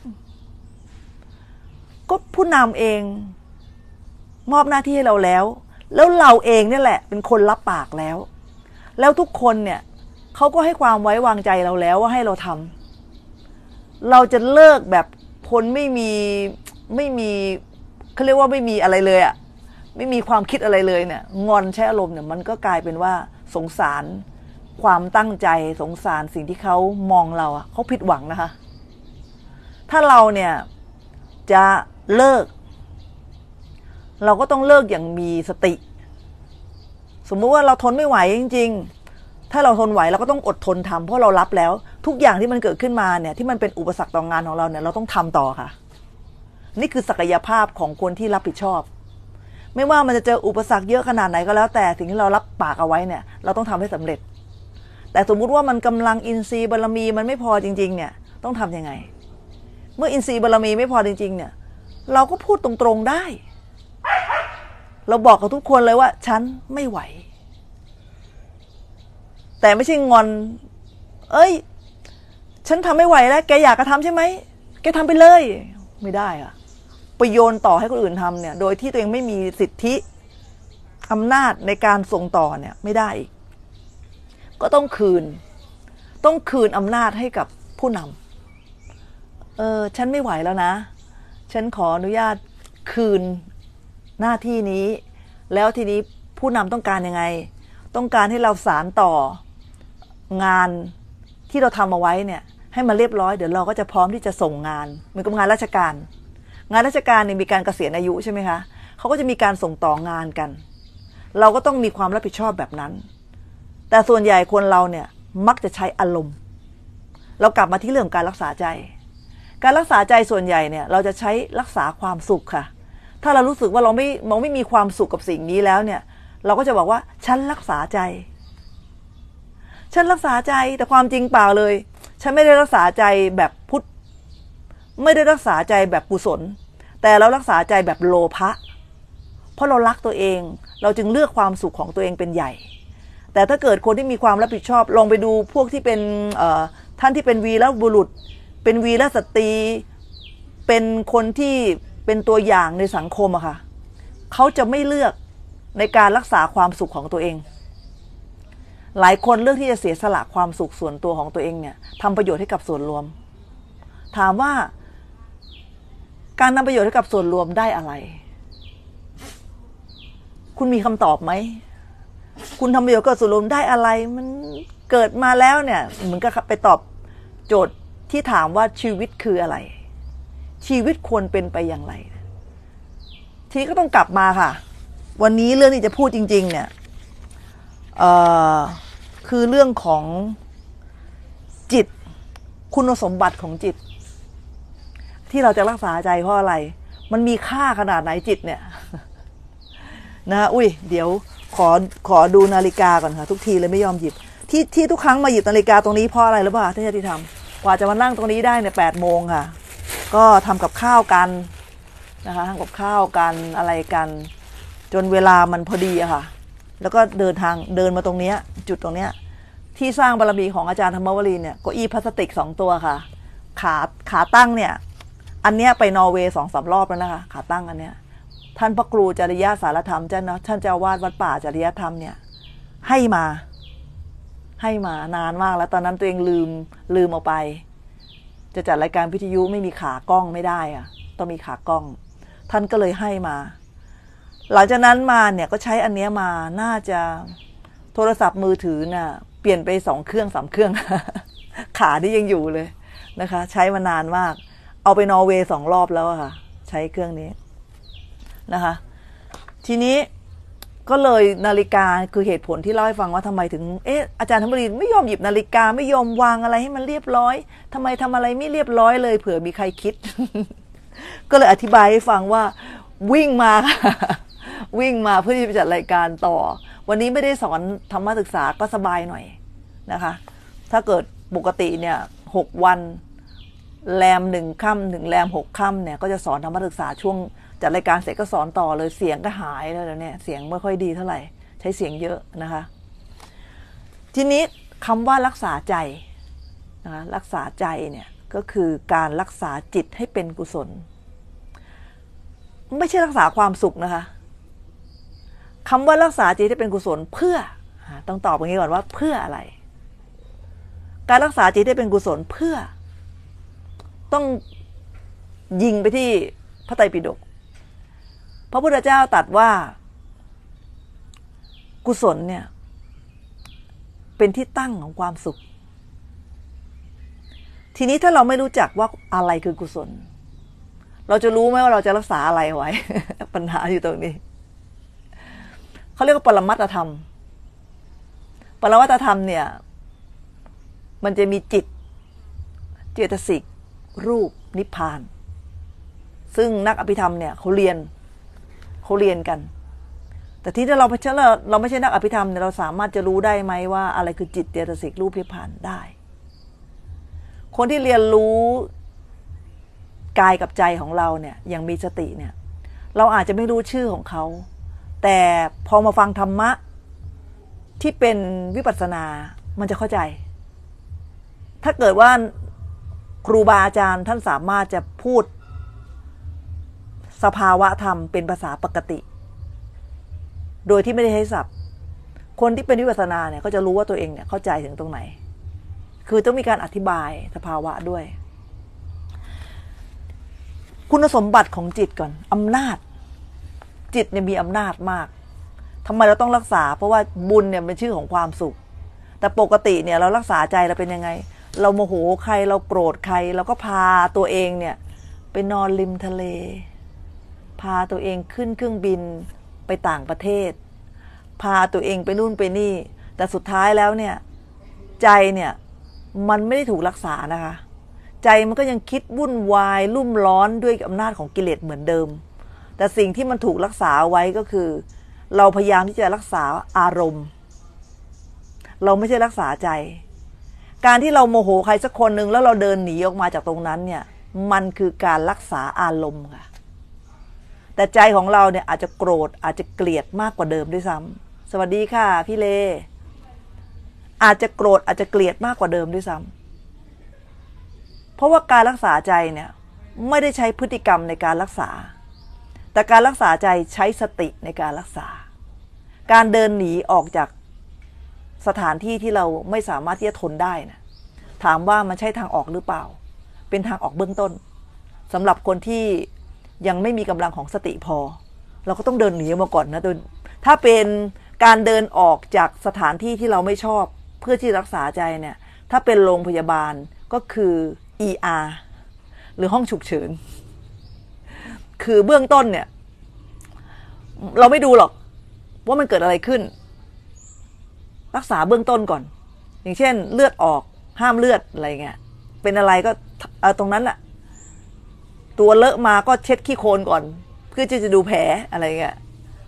ก็ผู้นำเองมอบหน้าที่ให้เราแล้วเราเองเนี่ยแหละเป็นคนรับปากแล้วทุกคนเนี่ยเขาก็ให้ความไว้วางใจเราแล้วว่าให้เราทำเราจะเลิกแบบคนไม่มีเขาเรียกว่าไม่มีอะไรเลยอ่ะไม่มีความคิดอะไรเลยเนี่ยงอนใช้อารมณ์เนี่ยมันก็กลายเป็นว่าสงสารความตั้งใจสงสารสิ่งที่เขามองเราอ่ะเขาผิดหวังนะคะถ้าเราเนี่ยจะเลิกเราก็ต้องเลิกอย่างมีสติสมมุติว่าเราทนไม่ไหวจริงๆถ้าเราทนไหวเราก็ต้องอดทนทำเพราะเรารับแล้วทุกอย่างที่มันเกิดขึ้นมาเนี่ยที่มันเป็นอุปสรรคต่องานของเราเนี่ยเราต้องทำต่อค่ะนี่คือศักยภาพของคนที่รับผิดชอบไม่ว่ามันจะเจออุปสรรคเยอะขนาดไหนก็แล้วแต่สิ่งที่เรารับปากเอาไว้เนี่ยเราต้องทำให้สำเร็จแต่สมมุติว่ามันกำลังอินทรีย์บารมีมันไม่พอจริงๆเนี่ยต้องทำยังไงเมื่ออินทรีย์บารมีไม่พอจริงๆเนี่ยเราก็พูดตรงๆได้เราบอกกับทุกคนเลยว่าฉันไม่ไหวแต่ไม่ใช่งอนเอ้ยฉันทำไม่ไหวแล้วแกอยากกระทำใช่ไหมแกทำไปเลยไม่ได้อะไปโยนต่อให้คนอื่นทำเนี่ยโดยที่ตัวเองไม่มีสิทธิอำนาจในการส่งต่อเนี่ยไม่ได้อีกก็ต้องคืนอำนาจให้กับผู้นำฉันไม่ไหวแล้วนะฉันขออนุญาตคืนหน้าที่นี้แล้วทีนี้ผู้นำต้องการยังไงต้องการให้เราสานต่องานที่เราทำเอาไว้เนี่ยให้มันเรียบร้อยเดี๋ยวเราก็จะพร้อมที่จะส่งงานเหมือนกับงานราชการเนี่ยมีการเกษียณอายุใช่ไหมคะเขาก็จะมีการส่งต่องานกันเราก็ต้องมีความรับผิดชอบแบบนั้นแต่ส่วนใหญ่คนเราเนี่ยมักจะใช้อารมณ์เรากลับมาที่เรื่องการรักษาใจการรักษาใจส่วนใหญ่เนี่ยเราจะใช้รักษาความสุขค่ะถ้าเรารู้สึกว่าเราไม่มีความสุขกับสิ่งนี้แล้วเนี่ยเราก็จะบอกว่าฉันรักษาใจแต่ความจริงเปล่าเลยฉันไม่ได้รักษาใจแบบพุทธไม่ได้รักษาใจแบบกุศลแต่เรารักษาใจแบบโลภะเพราะเรารักตัวเองเราจึงเลือกความสุขของตัวเองเป็นใหญ่แต่ถ้าเกิดคนที่มีความรับผิดชอบลองไปดูพวกที่เป็นท่านที่เป็นวีรบุรุษเป็นวีรสตรีเป็นคนที่เป็นตัวอย่างในสังคมอะค่ะเขาจะไม่เลือกในการรักษาความสุขของตัวเองหลายคนเลือกที่จะเสียสละความสุขส่วนตัวของตัวเองเนี่ยทำประโยชน์ให้กับส่วนรวมถามว่าการทำประโยชน์ให้กับส่วนรวมได้อะไรคุณมีคำตอบไหมคุณทำประโยชน์กับส่วนรวมได้อะไรมันเกิดมาแล้วเนี่ยเหมือนกับไปตอบโจทย์ที่ถามว่าชีวิตคืออะไรชีวิตควรเป็นไปอย่างไรทีนี้ก็ต้องกลับมาค่ะวันนี้เรื่องที่จะพูดจริงๆเนี่ยคือเรื่องของจิตคุณสมบัติของจิตที่เราจะรักษาใจเพราะอะไรมันมีค่าขนาดไหนจิตเนี่ยนะเดี๋ยวขอดูนาฬิกาก่อนค่ะทุกทีเลยไม่ยอมหยิบที่ทุกครั้งมาหยิบนาฬิกาตรงนี้เพราะอะไรหรือเปล่าท่านญาติธรรมกว่าจะมานั่งตรงนี้ได้เนี่ย8 โมงค่ะก็ทำกับข้าวกันนะคะทำกับข้าวกันอะไรกันจนเวลามันพอดีอะค่ะแล้วก็เดินมาตรงนี้จุดตรงเนี้ยที่สร้างบารมีของอาจารย์ธรรมวลีเนี่ยเก้าอี้พลาสติก2 ตัวค่ะขาตั้งเนี่ยอันเนี้ยไปนอร์เวย์2-3 รอบแล้วนะคะขาตั้งอันเนี้ยท่านพระครูจริยสารธรรมท่านเจ้าวาดวัดป่าจริยธรรมเนี่ยให้มานานมากแล้วตอนนั้นตัวเองลืมเอาไปจะจัดรายการวิทยุไม่มีขากล้องไม่ได้อะต้องมีขากล้องท่านก็เลยให้มาหลังจากนั้นมาเนี่ยก็ใช้อันเนี้ยมาน่าจะโทรศัพท์มือถือน่ะเปลี่ยนไป2 เครื่อง 3 เครื่อง ขาที่ยังอยู่เลยนะคะใช้มานานมากเอาไปนอร์เวย์2 รอบแล้วค่ะใช้เครื่องนี้นะคะทีนี้ก็เลยนาฬิกาคือเหตุผลที่เล่าให้ฟังว่าทำไมถึงอาจารย์ธรรมรีไม่ยอมหยิบนาฬิกาไม่ยอมวางอะไรให้มันเรียบร้อยทำไมทำอะไรไม่เรียบร้อยเลยเผื่อมีใครคิด ก็เลยอธิบายให้ฟังว่าวิ่งมาวิ่งมาเพื่อที่จะจัดรายการต่อวันนี้ไม่ได้สอนธรรมศึกษาก็สบายหน่อยนะคะถ้าเกิดปกติเนี่ย6 วันแรม1 ค่ำ1 แรม6 ค่ำเนี่ยก็จะสอนธรรมศึกษาช่วงจัดรายการเสร็จก็สอนต่อเลยเสียงก็หายแล้วเนี่ยเสียงไม่ค่อยดีเท่าไหร่ใช้เสียงเยอะนะคะทีนี้คำว่ารักษาใจนะคะรักษาใจเนี่ยก็คือการรักษาจิตให้เป็นกุศลไม่ใช่รักษาความสุขนะคะคำว่ารักษาจิตให้เป็นกุศลเพื่อต้องตอบอย่างนี้ก่อนว่าเพื่ออะไรการรักษาจิตให้เป็นกุศลเพื่อต้องยิงไปที่พระไตรปิฎกพระพุทธเจ้าตรัสว่ากุศลเนี่ยเป็นที่ตั้งของความสุขทีนี้ถ้าเราไม่รู้จักว่าอะไรคือกุศลเราจะรู้ไหมว่าเราจะรักษาอะไรไว้ ปัญหาอยู่ตรงนี้เขาเรียกว่าปรมัตถธรรมปรมัตถธรรมเนี่ยมันจะมีจิตเจตสิกรูปนิพพานซึ่งนักอภิธรรมเนี่ยเขาเรียนกันแต่ที่เราไม่ใช่นักอภิธรรมเนี่ยเราสามารถจะรู้ได้ไหมว่าอะไรคือจิตเจตสิกรูปนิพพานได้คนที่เรียนรู้กายกับใจของเราเนี่ยอย่างมีสติเนี่ยเราอาจจะไม่รู้ชื่อของเขาแต่พอมาฟังธรรมะที่เป็นวิปัสสนามันจะเข้าใจถ้าเกิดว่าครูบาอาจารย์ท่านสามารถจะพูดสภาวะธรรมเป็นภาษาปกติโดยที่ไม่ได้ใช้ศัพท์คนที่เป็นวิปัสสนาเนี่ยก็จะรู้ว่าตัวเองเนี่ยเข้าใจถึงตรงไหนคือต้องมีการอธิบายสภาวะด้วยคุณสมบัติของจิตก่อนอำนาจจิตเนี่ยมีอำนาจมากทำไมเราต้องรักษาเพราะว่าบุญเนี่ยเป็นชื่อของความสุขแต่ปกติเนี่ยเรารักษาใจเราเป็นยังไงเราโมโหใครเราโกรธใครเราก็พาตัวเองเนี่ยไปนอนริมทะเลพาตัวเองขึ้นเครื่องบินไปต่างประเทศพาตัวเองไปนู่นไปนี่แต่สุดท้ายแล้วเนี่ยใจเนี่ยมันไม่ได้ถูกรักษานะคะใจมันก็ยังคิดวุ่นวายลุ่มร้อนด้วยอำนาจของกิเลสเหมือนเดิมแต่สิ่งที่มันถูกรักษาไว้ก็คือเราพยายามที่จะรักษาอารมณ์เราไม่ใช่รักษาใจการที่เราโมโหใครสักคนหนึ่งแล้วเราเดินหนีออกมาจากตรงนั้นเนี่ยมันคือการรักษาอารมณ์ค่ะแต่ใจของเราเนี่ยอาจจะโกรธอาจจะเกลียดมากกว่าเดิมด้วยซ้ำสวัสดีค่ะพี่เลอาจจะโกรธอาจจะเกลียดมากกว่าเดิมด้วยซ้ำเพราะว่าการรักษาใจเนี่ยไม่ได้ใช้พฤติกรรมในการรักษาแต่การรักษาใจใช้สติในการรักษาการเดินหนีออกจากสถานที่ที่เราไม่สามารถที่จะทนได้นะถามว่ามันใช่ทางออกหรือเปล่าเป็นทางออกเบื้องต้นสำหรับคนที่ยังไม่มีกำลังของสติพอเราก็ต้องเดินหนีมาก่อนนะถ้าเป็นการเดินออกจากสถานที่ที่เราไม่ชอบเพื่อที่รักษาใจเนี่ยถ้าเป็นโรงพยาบาลก็คือ ER หรือห้องฉุกเฉินคือเบื้องต้นเนี่ยเราไม่ดูหรอกว่ามันเกิดอะไรขึ้นรักษาเบื้องต้นก่อนอย่างเช่นเลือดออกห้ามเลือดอะไรเงี้ยเป็นอะไรก็เอาตรงนั้นแหละตัวเลอะมาก็เช็ดขี้โคลนก่อนเพื่อที่จะดูแผลอะไรเงี้ย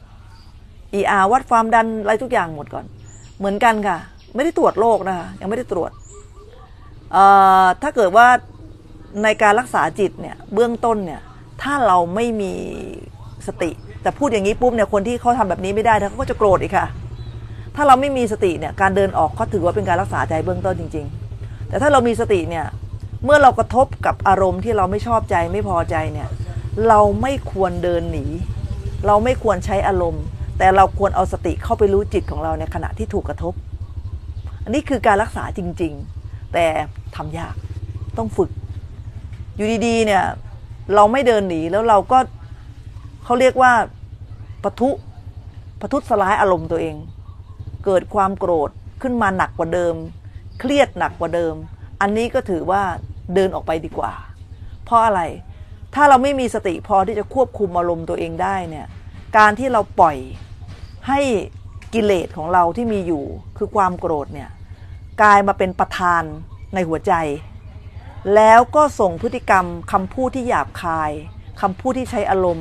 ER วัดความดันอะไรทุกอย่างหมดก่อนเหมือนกันค่ะไม่ได้ตรวจโรคนะคะยังไม่ได้ตรวจถ้าเกิดว่าในการรักษาจิตเนี่ยเบื้องต้นเนี่ยถ้าเราไม่มีสติแต่พูดอย่างนี้ปุ๊บเนี่ยคนที่เขาทำแบบนี้ไม่ได้เขาก็จะโกรธอีกค่ะถ้าเราไม่มีสติเนี่ยการเดินออกก็ถือว่าเป็นการรักษาใจเบื้องต้นจริงๆแต่ถ้าเรามีสติเนี่ยเมื่อเรากระทบกับอารมณ์ที่เราไม่ชอบใจไม่พอใจเนี่ยเราไม่ควรเดินหนีเราไม่ควรใช้อารมณ์แต่เราควรเอาสติเข้าไปรู้จิตของเราในขณะที่ถูกกระทบอันนี้คือการรักษาจริงๆแต่ทำยากต้องฝึกอยู่ดีๆเนี่ยเราไม่เดินหนีแล้วเราก็เขาเรียกว่าปะทุสลายอารมณ์ตัวเองเกิดความโกรธขึ้นมาหนักกว่าเดิมเครียดหนักกว่าเดิมอันนี้ก็ถือว่าเดินออกไปดีกว่าเพราะอะไรถ้าเราไม่มีสติพอที่จะควบคุมอารมณ์ตัวเองได้เนี่ยการที่เราปล่อยให้กิเลสของเราที่มีอยู่คือความโกรธเนี่ยกลายมาเป็นประธานในหัวใจแล้วก็ส่งพฤติกรรมคำพูดที่หยาบคายคำพูดที่ใช้อารมณ์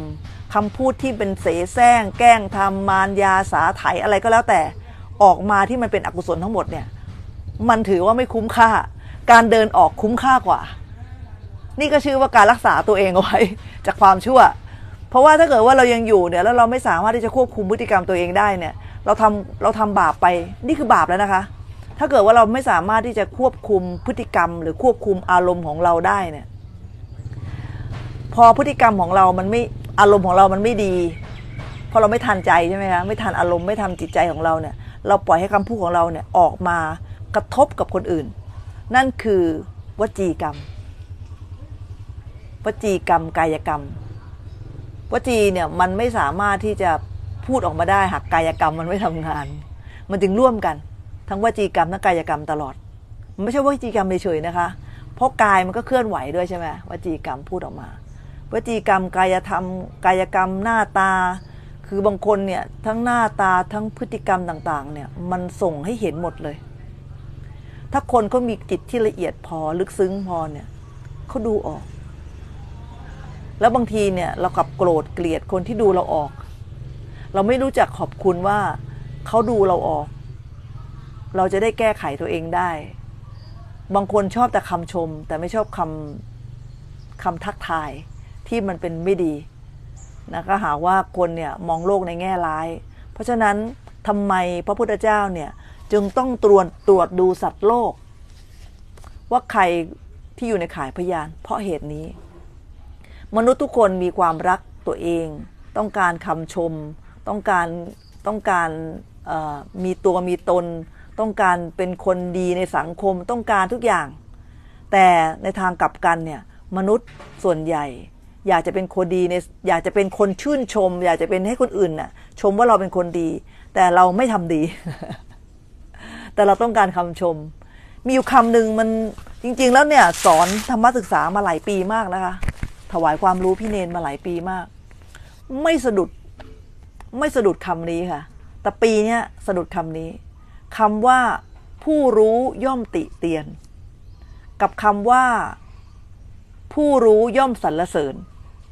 คำพูดที่เป็นเสแสร้งแกล้งทำมารยาสาไถอะไรก็แล้วแต่ออกมาที่มันเป็นอกุศลทั้งหมดเนี่ยมันถือว่าไม่คุ้มค่าการเดินออกคุ้มค่ากว่านี่ก็ชื่อว่าการรักษาตัวเองเอาไว้จากความชั่วเพราะว่าถ้าเกิดว่าเรายังอยู่เนี่ยแล้วเราไม่สามารถที่จะควบคุมพฤติกรรมตัวเองได้เนี่ยเราทำบาปไปนี่คือบาปแล้วนะคะถ้าเกิดว่าเราไม่สามารถที่จะควบคุมพฤติกรรมหรือควบคุมอารมณ์ของเราได้เนี่ยพอพฤติกรรมของเรามันไม่อารมณ์ของเรามันไม่ดีพอเราไม่ทันใจใช่ไหมคะไม่ทันอารมณ์ไม่ทันจิตใจของเราเนี่ยเราปล่อยให้คำพูดของเราเนี่ยออกมากระทบกับคนอื่นนั่นคือวจีกรรมวจีกรรมกายกรรมวจีเนี่ยมันไม่สามารถที่จะพูดออกมาได้หากกายกรรมมันไม่ทำงานมันจึงร่วมกันทั้งวจีกรรมทั้งกายกรรมตลอดมันไม่ใช่วจีกรรมเฉยๆนะคะเพราะกายมันก็เคลื่อนไหวด้วยใช่ไหมวจีกรรมพูดออกมาวจีกรรมกายธรรมกายกรรมหน้าตาคือบางคนเนี่ยทั้งหน้าตาทั้งพฤติกรรมต่างๆเนี่ยมันส่งให้เห็นหมดเลยถ้าคนเขามีจิตที่ละเอียดพอลึกซึ้งพอเนี่ยเขาดูออกแล้วบางทีเนี่ยเรากลับโกรธเกลียดคนที่ดูเราออกเราไม่รู้จักขอบคุณว่าเขาดูเราออกเราจะได้แก้ไขตัวเองได้บางคนชอบแต่คำชมแต่ไม่ชอบคำทักทายที่มันเป็นไม่ดีนะก็หาว่าคนเนี่ยมองโลกในแง่ร้ายเพราะฉะนั้นทำไมพระพุทธเจ้าเนี่ยจึงต้องตรวจดูสัตว์โลกว่าใครที่อยู่ในข่ายพยานเพราะเหตุนี้มนุษย์ทุกคนมีความรักตัวเองต้องการคำชมต้องการมีตัวมีตนต้องการเป็นคนดีในสังคมต้องการทุกอย่างแต่ในทางกลับกันเนี่ยมนุษย์ส่วนใหญ่อยากจะเป็นคนดีอยากจะเป็นคนชื่นชมอยากจะเป็นให้คนอื่นน่ะชมว่าเราเป็นคนดีแต่เราไม่ทำดี แต่เราต้องการคำชมมีอยู่คำหนึ่งมันจริงๆแล้วเนี่ยสอนธรรมศึกษามาหลายปีมากนะคะถวายความรู้พี่เนนมาหลายปีมากไม่สะดุดคำนี้ค่ะแต่ปีนี้สะดุดคำนี้คำว่าผู้รู้ย่อมติเตียนกับคำว่าผู้รู้ย่อมสรรเสริญ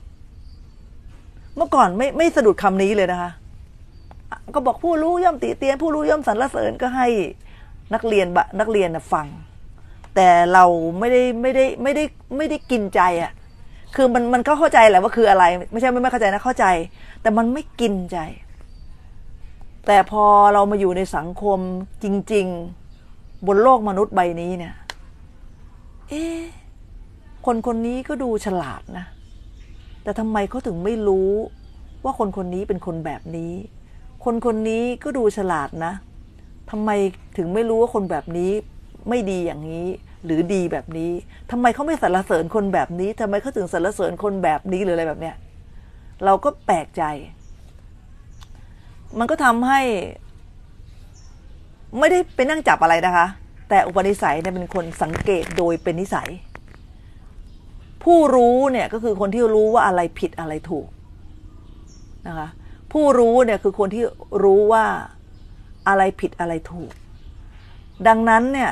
เมื่อก่อนไม่สะดุดคำนี้เลยนะคะก็บอกผู้รู้ย่อมติเตียนผู้รู้ย่อมสรรเสริญก็ให้นักเรียนฟังแต่เราไม่ได้กินใจอ่ะคือมันเข้าใจแหละว่าคืออะไรไม่ใช่ไม่เข้าใจนะเข้าใจแต่มันไม่กินใจแต่พอเรามาอยู่ในสังคมจริงๆบนโลกมนุษย์ใบนี้เนี่ยคนนี้ก็ดูฉลาดนะแต่ทำไมเขาถึงไม่รู้ว่าคนนี้เป็นคนแบบนี้คนนี้ก็ดูฉลาดนะทำไมถึงไม่รู้ว่าคนแบบนี้ไม่ดีอย่างนี้หรือดีแบบนี้ทำไมเขาไม่สรรเสริญคนแบบนี้ทำไมเขาถึงสรรเสริญคนแบบนี้หรืออะไรแบบเนี้ยเราก็แปลกใจมันก็ทำให้ไม่ได้ไปนั่งจับอะไรนะคะแต่อุปนิสัยเนี่ยเป็นคนสังเกตโดยเป็นนิสัยผู้รู้เนี่ยก็คือคนที่รู้ว่าอะไรผิดอะไรถูกนะคะผู้รู้เนี่ยคือคนที่รู้ว่าอะไรผิดอะไรถูกดังนั้นเนี่ย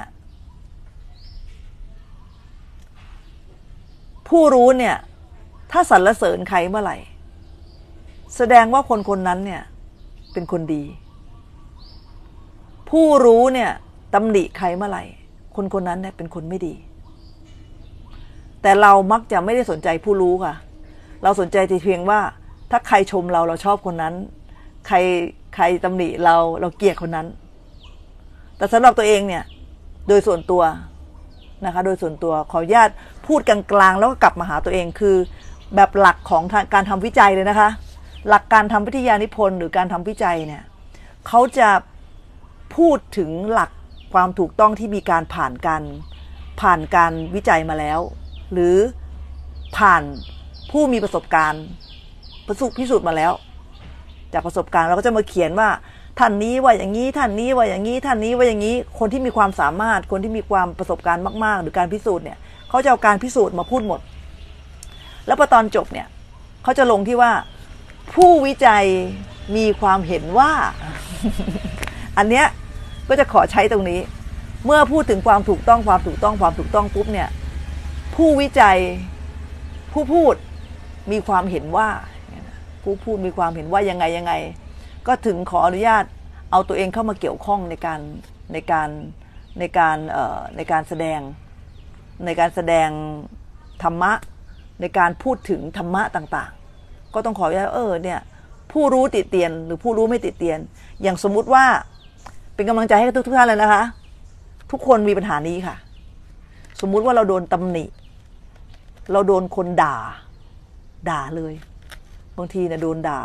ผู้รู้เนี่ยถ้าสรรเสริญใครเมื่อไหร่แสดงว่าคนนั้นเนี่ยเป็นคนดีผู้รู้เนี่ยตำหนิใครเมื่อไหร่คนนั้นเนี่ยเป็นคนไม่ดีแต่เรามักจะไม่ได้สนใจผู้รู้ค่ะเราสนใจแต่เพียงว่าถ้าใครชมเราชอบคนนั้นใครตำหนิเราเกลียดคนนั้นแต่สำหรับตัวเองเนี่ยโดยส่วนตัวนะคะโดยส่วนตัวขออนุญาตพูดกลางๆแล้วก็กลับมาหาตัวเองคือแบบหลักของการทำวิจัยเลยนะคะหลักการทำวิทยานิพนธ์หรือการทำวิจัยเนี่ยเขาจะพูดถึงหลักความถูกต้องที่มีการผ่านการวิจัยมาแล้วหรือผ่านผู้มีประสบการณ์พิสูจน์มาแล้วจากประสบการณ์เราก็จะมาเขียนว่าท่านนี้ว่าอย่างนี้ท่านนี้ว่าอย่างนี้ท่านนี้ว่าอย่างนี้คนที่มีความสามารถคนที่มีความประสบการณ์มากๆหรือการพิสูจน์เนี่ยเขาจะเอาการพิสูจน์มาพูดหมดแล้วพอตอนจบเนี่ยเขาจะลงที่ว่าผู้วิจัยมีความเห็นว่า อันเนี้ยก็จะขอใช้ตรงนี้เมื่อพูดถึงความถูกต้องปุ๊บเนี่ยผู้วิจัยผู้พูดมีความเห็นว่าผผู้พูดมีความเห็นว่ายังไงก็ถึงขออนุญาตเอาตัวเองเข้ามาเกี่ยวข้องในการแสดงธรรมะในการพูดถึงธรรมะต่างๆก็ต้องขออนุญาตเนี่ยผู้รู้ติเตียนหรือผู้รู้ไม่ติเตียนอย่างสมมุติว่าเป็นกำลังใจให้ทุกท่านเลยนะคะทุกคนมีปัญหานี้ค่ะสมมุติว่าเราโดนตำหนิเราโดนคนด่าเลยบางทีเนี่ยโดนด่า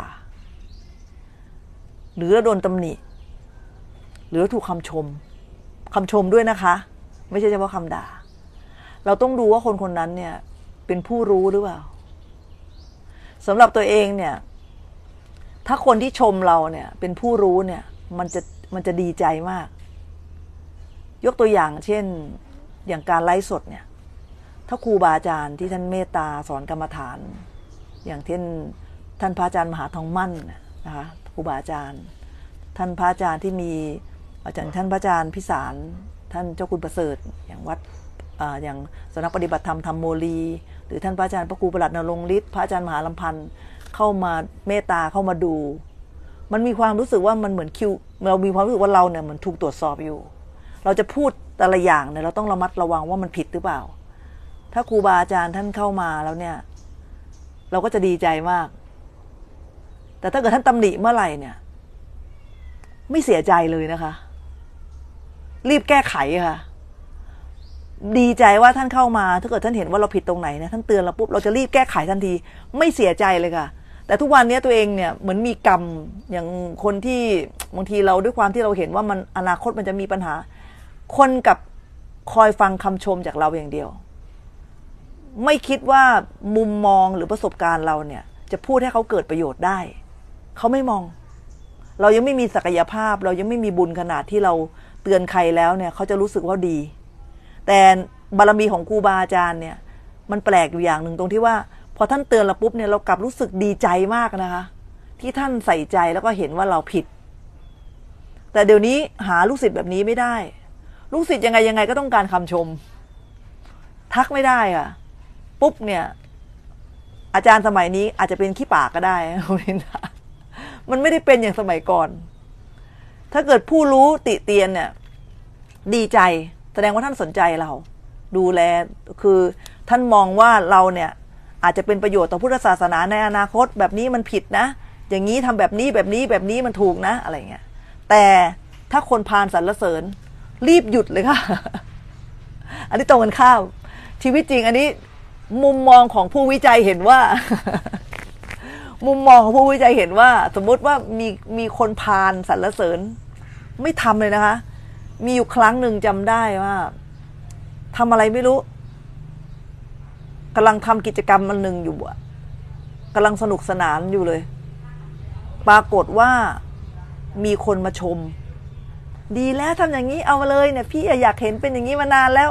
หรือโดนตำหนิหรือถูกคำชมด้วยนะคะไม่ใช่เฉพาะคำด่าเราต้องดูว่าคนนั้นเนี่ยเป็นผู้รู้หรือเปล่าสำหรับตัวเองเนี่ยถ้าคนที่ชมเราเนี่ยเป็นผู้รู้เนี่ยมันจะดีใจมากยกตัวอย่างเช่นอย่างการไลฟ์สดเนี่ยถ้าครูบาอาจารย์ที่ท่านเมตตาสอนกรรมฐานอย่างเช่นท่านพระอาจารย์มหาทองมั่นนะคะครูบาอาจารย์ท่านพระอาจารย์ที่มีอาจารย์ท่านพระอาจารย์พิสารท่านเจ้าคุณประเสริฐอย่างวัดอย่างสำนักปฏิบัติธรรมธรรมโมลีหรือท่านพระอาจารย์พระครูประหลัดนรงค์ฤทธิ์พระอาจารย์มหาลำพันธ์เข้ามาเมตตาเข้ามาดูมันมีความรู้สึกว่ามันเหมือนเรามีความรู้สึกว่าเราเนี่ยเหมือนถูกตรวจสอบอยู่เราจะพูดแต่ละอย่างเนี่ยเราต้องระมัดระวังว่ามันผิดหรือเปล่าถ้าครูบาอาจารย์ท่านเข้ามาแล้วเนี่ยเราก็จะดีใจมากแต่ถ้าเกิดท่านตำหนิเมื่อไหร่เนี่ยไม่เสียใจเลยนะคะรีบแก้ไขค่ะดีใจว่าท่านเข้ามาถ้าเกิดท่านเห็นว่าเราผิดตรงไหนเนี่ยท่านเตือนเราปุ๊บเราจะรีบแก้ไขทันทีไม่เสียใจเลยค่ะแต่ทุกวันนี้ตัวเองเนี่ยเหมือนมีกรรมอย่างคนที่บางทีเราด้วยความที่เราเห็นว่ามันอนาคตมันจะมีปัญหาคนกับคอยฟังคำชมจากเราอย่างเดียวไม่คิดว่ามุมมองหรือประสบการณ์เราเนี่ยจะพูดให้เขาเกิดประโยชน์ได้เขาไม่มองเรายังไม่มีศักยภาพเรายังไม่มีบุญขนาดที่เราเตือนใครแล้วเนี่ยเขาจะรู้สึกว่าดีแต่บารมีของครูบาอาจารย์เนี่ยมันแปลกอยู่อย่างหนึ่งตรงที่ว่าพอท่านเตือนเราปุ๊บเนี่ยเรากลับรู้สึกดีใจมากนะคะที่ท่านใส่ใจแล้วก็เห็นว่าเราผิดแต่เดี๋ยวนี้หาลูกศิษย์แบบนี้ไม่ได้ลูกศิษย์ยังไงก็ต้องการคำชมทักไม่ได้อะปุ๊บเนี่ยอาจารย์สมัยนี้อาจจะเป็นขี้ปากก็ได้มันไม่ได้เป็นอย่างสมัยก่อนถ้าเกิดผู้รู้ติเตียนเนี่ยดีใจแสดงว่าท่านสนใจเราดูแลคือท่านมองว่าเราเนี่ยอาจจะเป็นประโยชน์ต่อพุทธศาสนาในอนาคตแบบนี้มันผิดนะอย่างนี้ทำแบบนี้มันถูกนะอะไรเงี้ยแต่ถ้าคนพาลสรรเสริญรีบหยุดเลยค่ะอันนี้ตรงกันข้ามชีวิตจริงอันนี้มุมมองของผู้วิจัยเห็นว่า มุมมองของผู้วิจัยเห็นว่าสมมติว่ามีคนพาลสรรเสริญไม่ทำเลยนะคะมีอยู่ครั้งหนึ่งจำได้ว่าทำอะไรไม่รู้กำลังทำกิจกรรมอันหนึ่งอยู่กำลังสนุกสนานอยู่เลยปรากฏว่ามีคนมาชมดีแล้วทำอย่างนี้เอาเลยเนี่ยพี่อยากเห็นเป็นอย่างนี้มานานแล้ว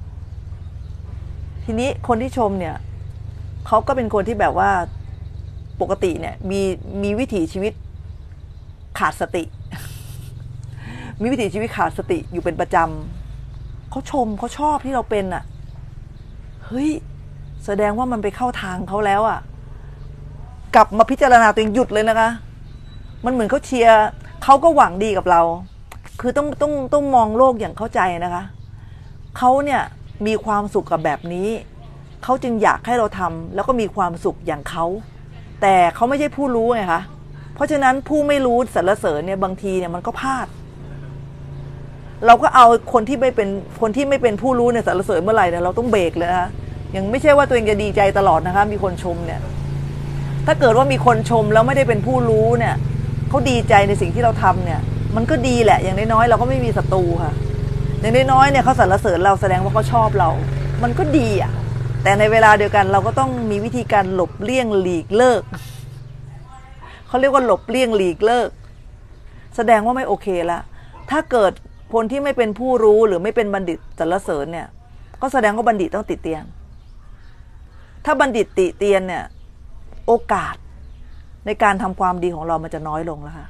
ทีนี้คนที่ชมเนี่ยเขาก็เป็นคนที่แบบว่าปกติเนี่ยมีวิถีชีวิตขาดสติ มีวิถีชีวิตขาดสติอยู่เป็นประจำเขาชมเขาชอบที่เราเป็นอ่ะเฮ้ยแสดงว่ามันไปเข้าทางเขาแล้วอ่ะกลับมาพิจารณาตัวเองหยุดเลยนะคะมันเหมือนเขาเชียร์เขาก็หวังดีกับเราคือต้องมองโลกอย่างเข้าใจนะคะเขาเนี่ยมีความสุขกับแบบนี้เขาจึงอยากให้เราทำแล้วก็มีความสุขอย่างเขาแต่เขาไม่ใช่ผู้รู้ไงคะเพราะฉะนั้นผู้ไม่รู้สรรเสริญเนี่ยบางทีเนี่ยมันก็พลาดเราก็เอาคนที่ไม่เป็นผู้รู้เนี่ยสรรเสริญเมื่อไหร่เนี่ยเราต้องเบรกเลยนะยังไม่ใช่ว่าตัวเองจะดีใจตลอดนะคะมีคนชมเนี่ยถ้าเกิดว่ามีคนชมแล้วไม่ได้เป็นผู้รู้เนี่ยเขาดีใจในสิ่งที่เราทำเนี่ยมันก็ดีแหละอย่างน้อยๆเราก็ไม่มีศัตรูค่ะอย่างน้อยๆเนี่ยเขาสรรเสริญเราแสดงว่าเขาชอบเรามันก็ดีอ่ะแต่ในเวลาเดียวกันเราก็ต้องมีวิธีการหลบเลี่ยงหลีกเลิกเขาเรียกว่าหลบเลี่ยงหลีกเลิกแสดงว่าไม่โอเคละถ้าเกิดคนที่ไม่เป็นผู้รู้หรือไม่เป็นบัณฑิตสรรเสริญเนี่ยก็แสดงว่าบัณฑิตต้องติเตียนถ้าบัณฑิตติเตียนเนี่ยโอกาสในการทำความดีของเรามันจะน้อยลงแล้วค่ะ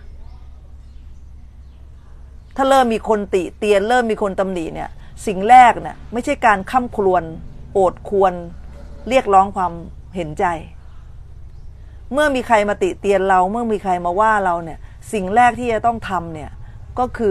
ถ้าเริ่มมีคนติเตียนเริ่มมีคนตำหนิเนี่ยสิ่งแรกเนี่ยไม่ใช่การค่ำครวญโอดควรเรียกร้องความเห็นใจเมื่อมีใครมาติเตียนเราเมื่อมีใครมาว่าเราเนี่ยสิ่งแรกที่จะต้องทำเนี่ยก็คื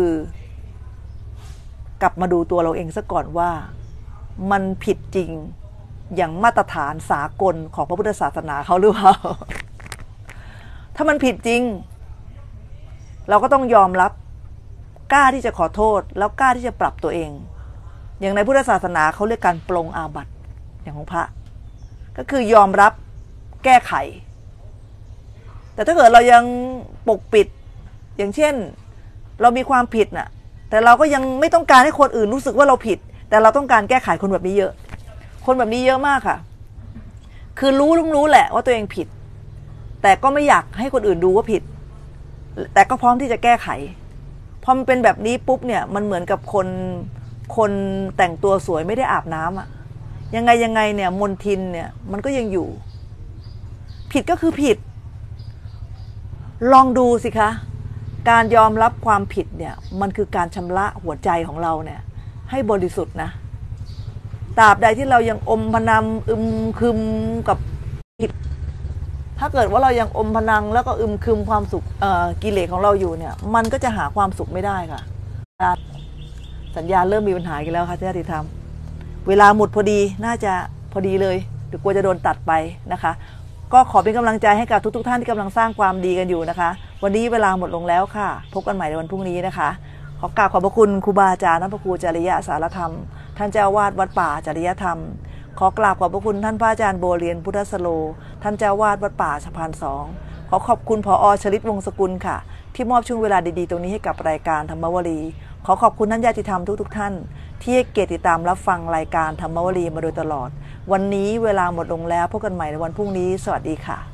อกลับมาดูตัวเราเองซะก่อนว่ามันผิดจริงอย่างมาตรฐานสากลของพระพุทธศาสนาเขาหรือเปล่า ถ้ามันผิดจริงเราก็ต้องยอมรับกล้าที่จะขอโทษแล้วกล้าที่จะปรับตัวเองอย่างในพุทธศาสนาเขาเรียกการปลงอาบัติอย่างของพระก็คือยอมรับแก้ไขแต่ถ้าเกิดเรายังปกปิดอย่างเช่นเรามีความผิดน่ะแต่เราก็ยังไม่ต้องการให้คนอื่นรู้สึกว่าเราผิดแต่เราต้องการแก้ไขคนแบบนี้เยอะคนแบบนี้เยอะมากค่ะคือรู้แหละว่าตัวเองผิดแต่ก็ไม่อยากให้คนอื่นดูว่าผิดแต่ก็พร้อมที่จะแก้ไขพอมันเป็นแบบนี้ปุ๊บเนี่ยมันเหมือนกับคนแต่งตัวสวยไม่ได้อาบน้ำอะยังไงเนี่ยมลทินเนี่ยมันก็ยังอยู่ผิดก็คือผิดลองดูสิคะการยอมรับความผิดเนี่ยมันคือการชำระหัวใจของเราเนี่ยให้บริสุทธิ์นะตราบใดที่เรายังอมพนันอึมครึมกับผิดถ้าเกิดว่าเรายังอมพนังแล้วก็อึมครึมความสุขกิเลสของเราอยู่เนี่ยมันก็จะหาความสุขไม่ได้ค่ะสัญญาณเริ่มมีปัญหากันแล้วค่ะญาติธรรมเวลาหมดพอดีน่าจะพอดีเลยเดี๋ยวกลัวจะโดนตัดไปนะคะก็ขอเป็นกำลังใจให้กับทุกท่านที่กำลังสร้างความดีกันอยู่นะคะวันนี้เวลาหมดลงแล้วค่ะพบกันใหม่ในวันพรุ่งนี้นะคะขอกราบขอบพระคุณครูบาอาจารย์พระครูจริยสารธรรมท่านเจ้าวาดวัดป่าจริยธรรมขอกราบขอบพระคุณท่านพระอาจารย์โบเรียนพุทธสโลท่านเจ้าวาดวัดป่าสะพานสองขอขอบคุณผอ.ชลิตวงศ์สกุลค่ะที่มอบช่วงเวลาดีๆตรงนี้ให้กับรายการธรรมวลีขอขอบคุณท่านญาติธรรมทุกท่านที่ให้เกียรติติดตามรับฟังรายการธรรมวลีมาโดยตลอดวันนี้เวลาหมดลงแล้วพบกันใหม่ในวันพรุ่งนี้สวัสดีค่ะ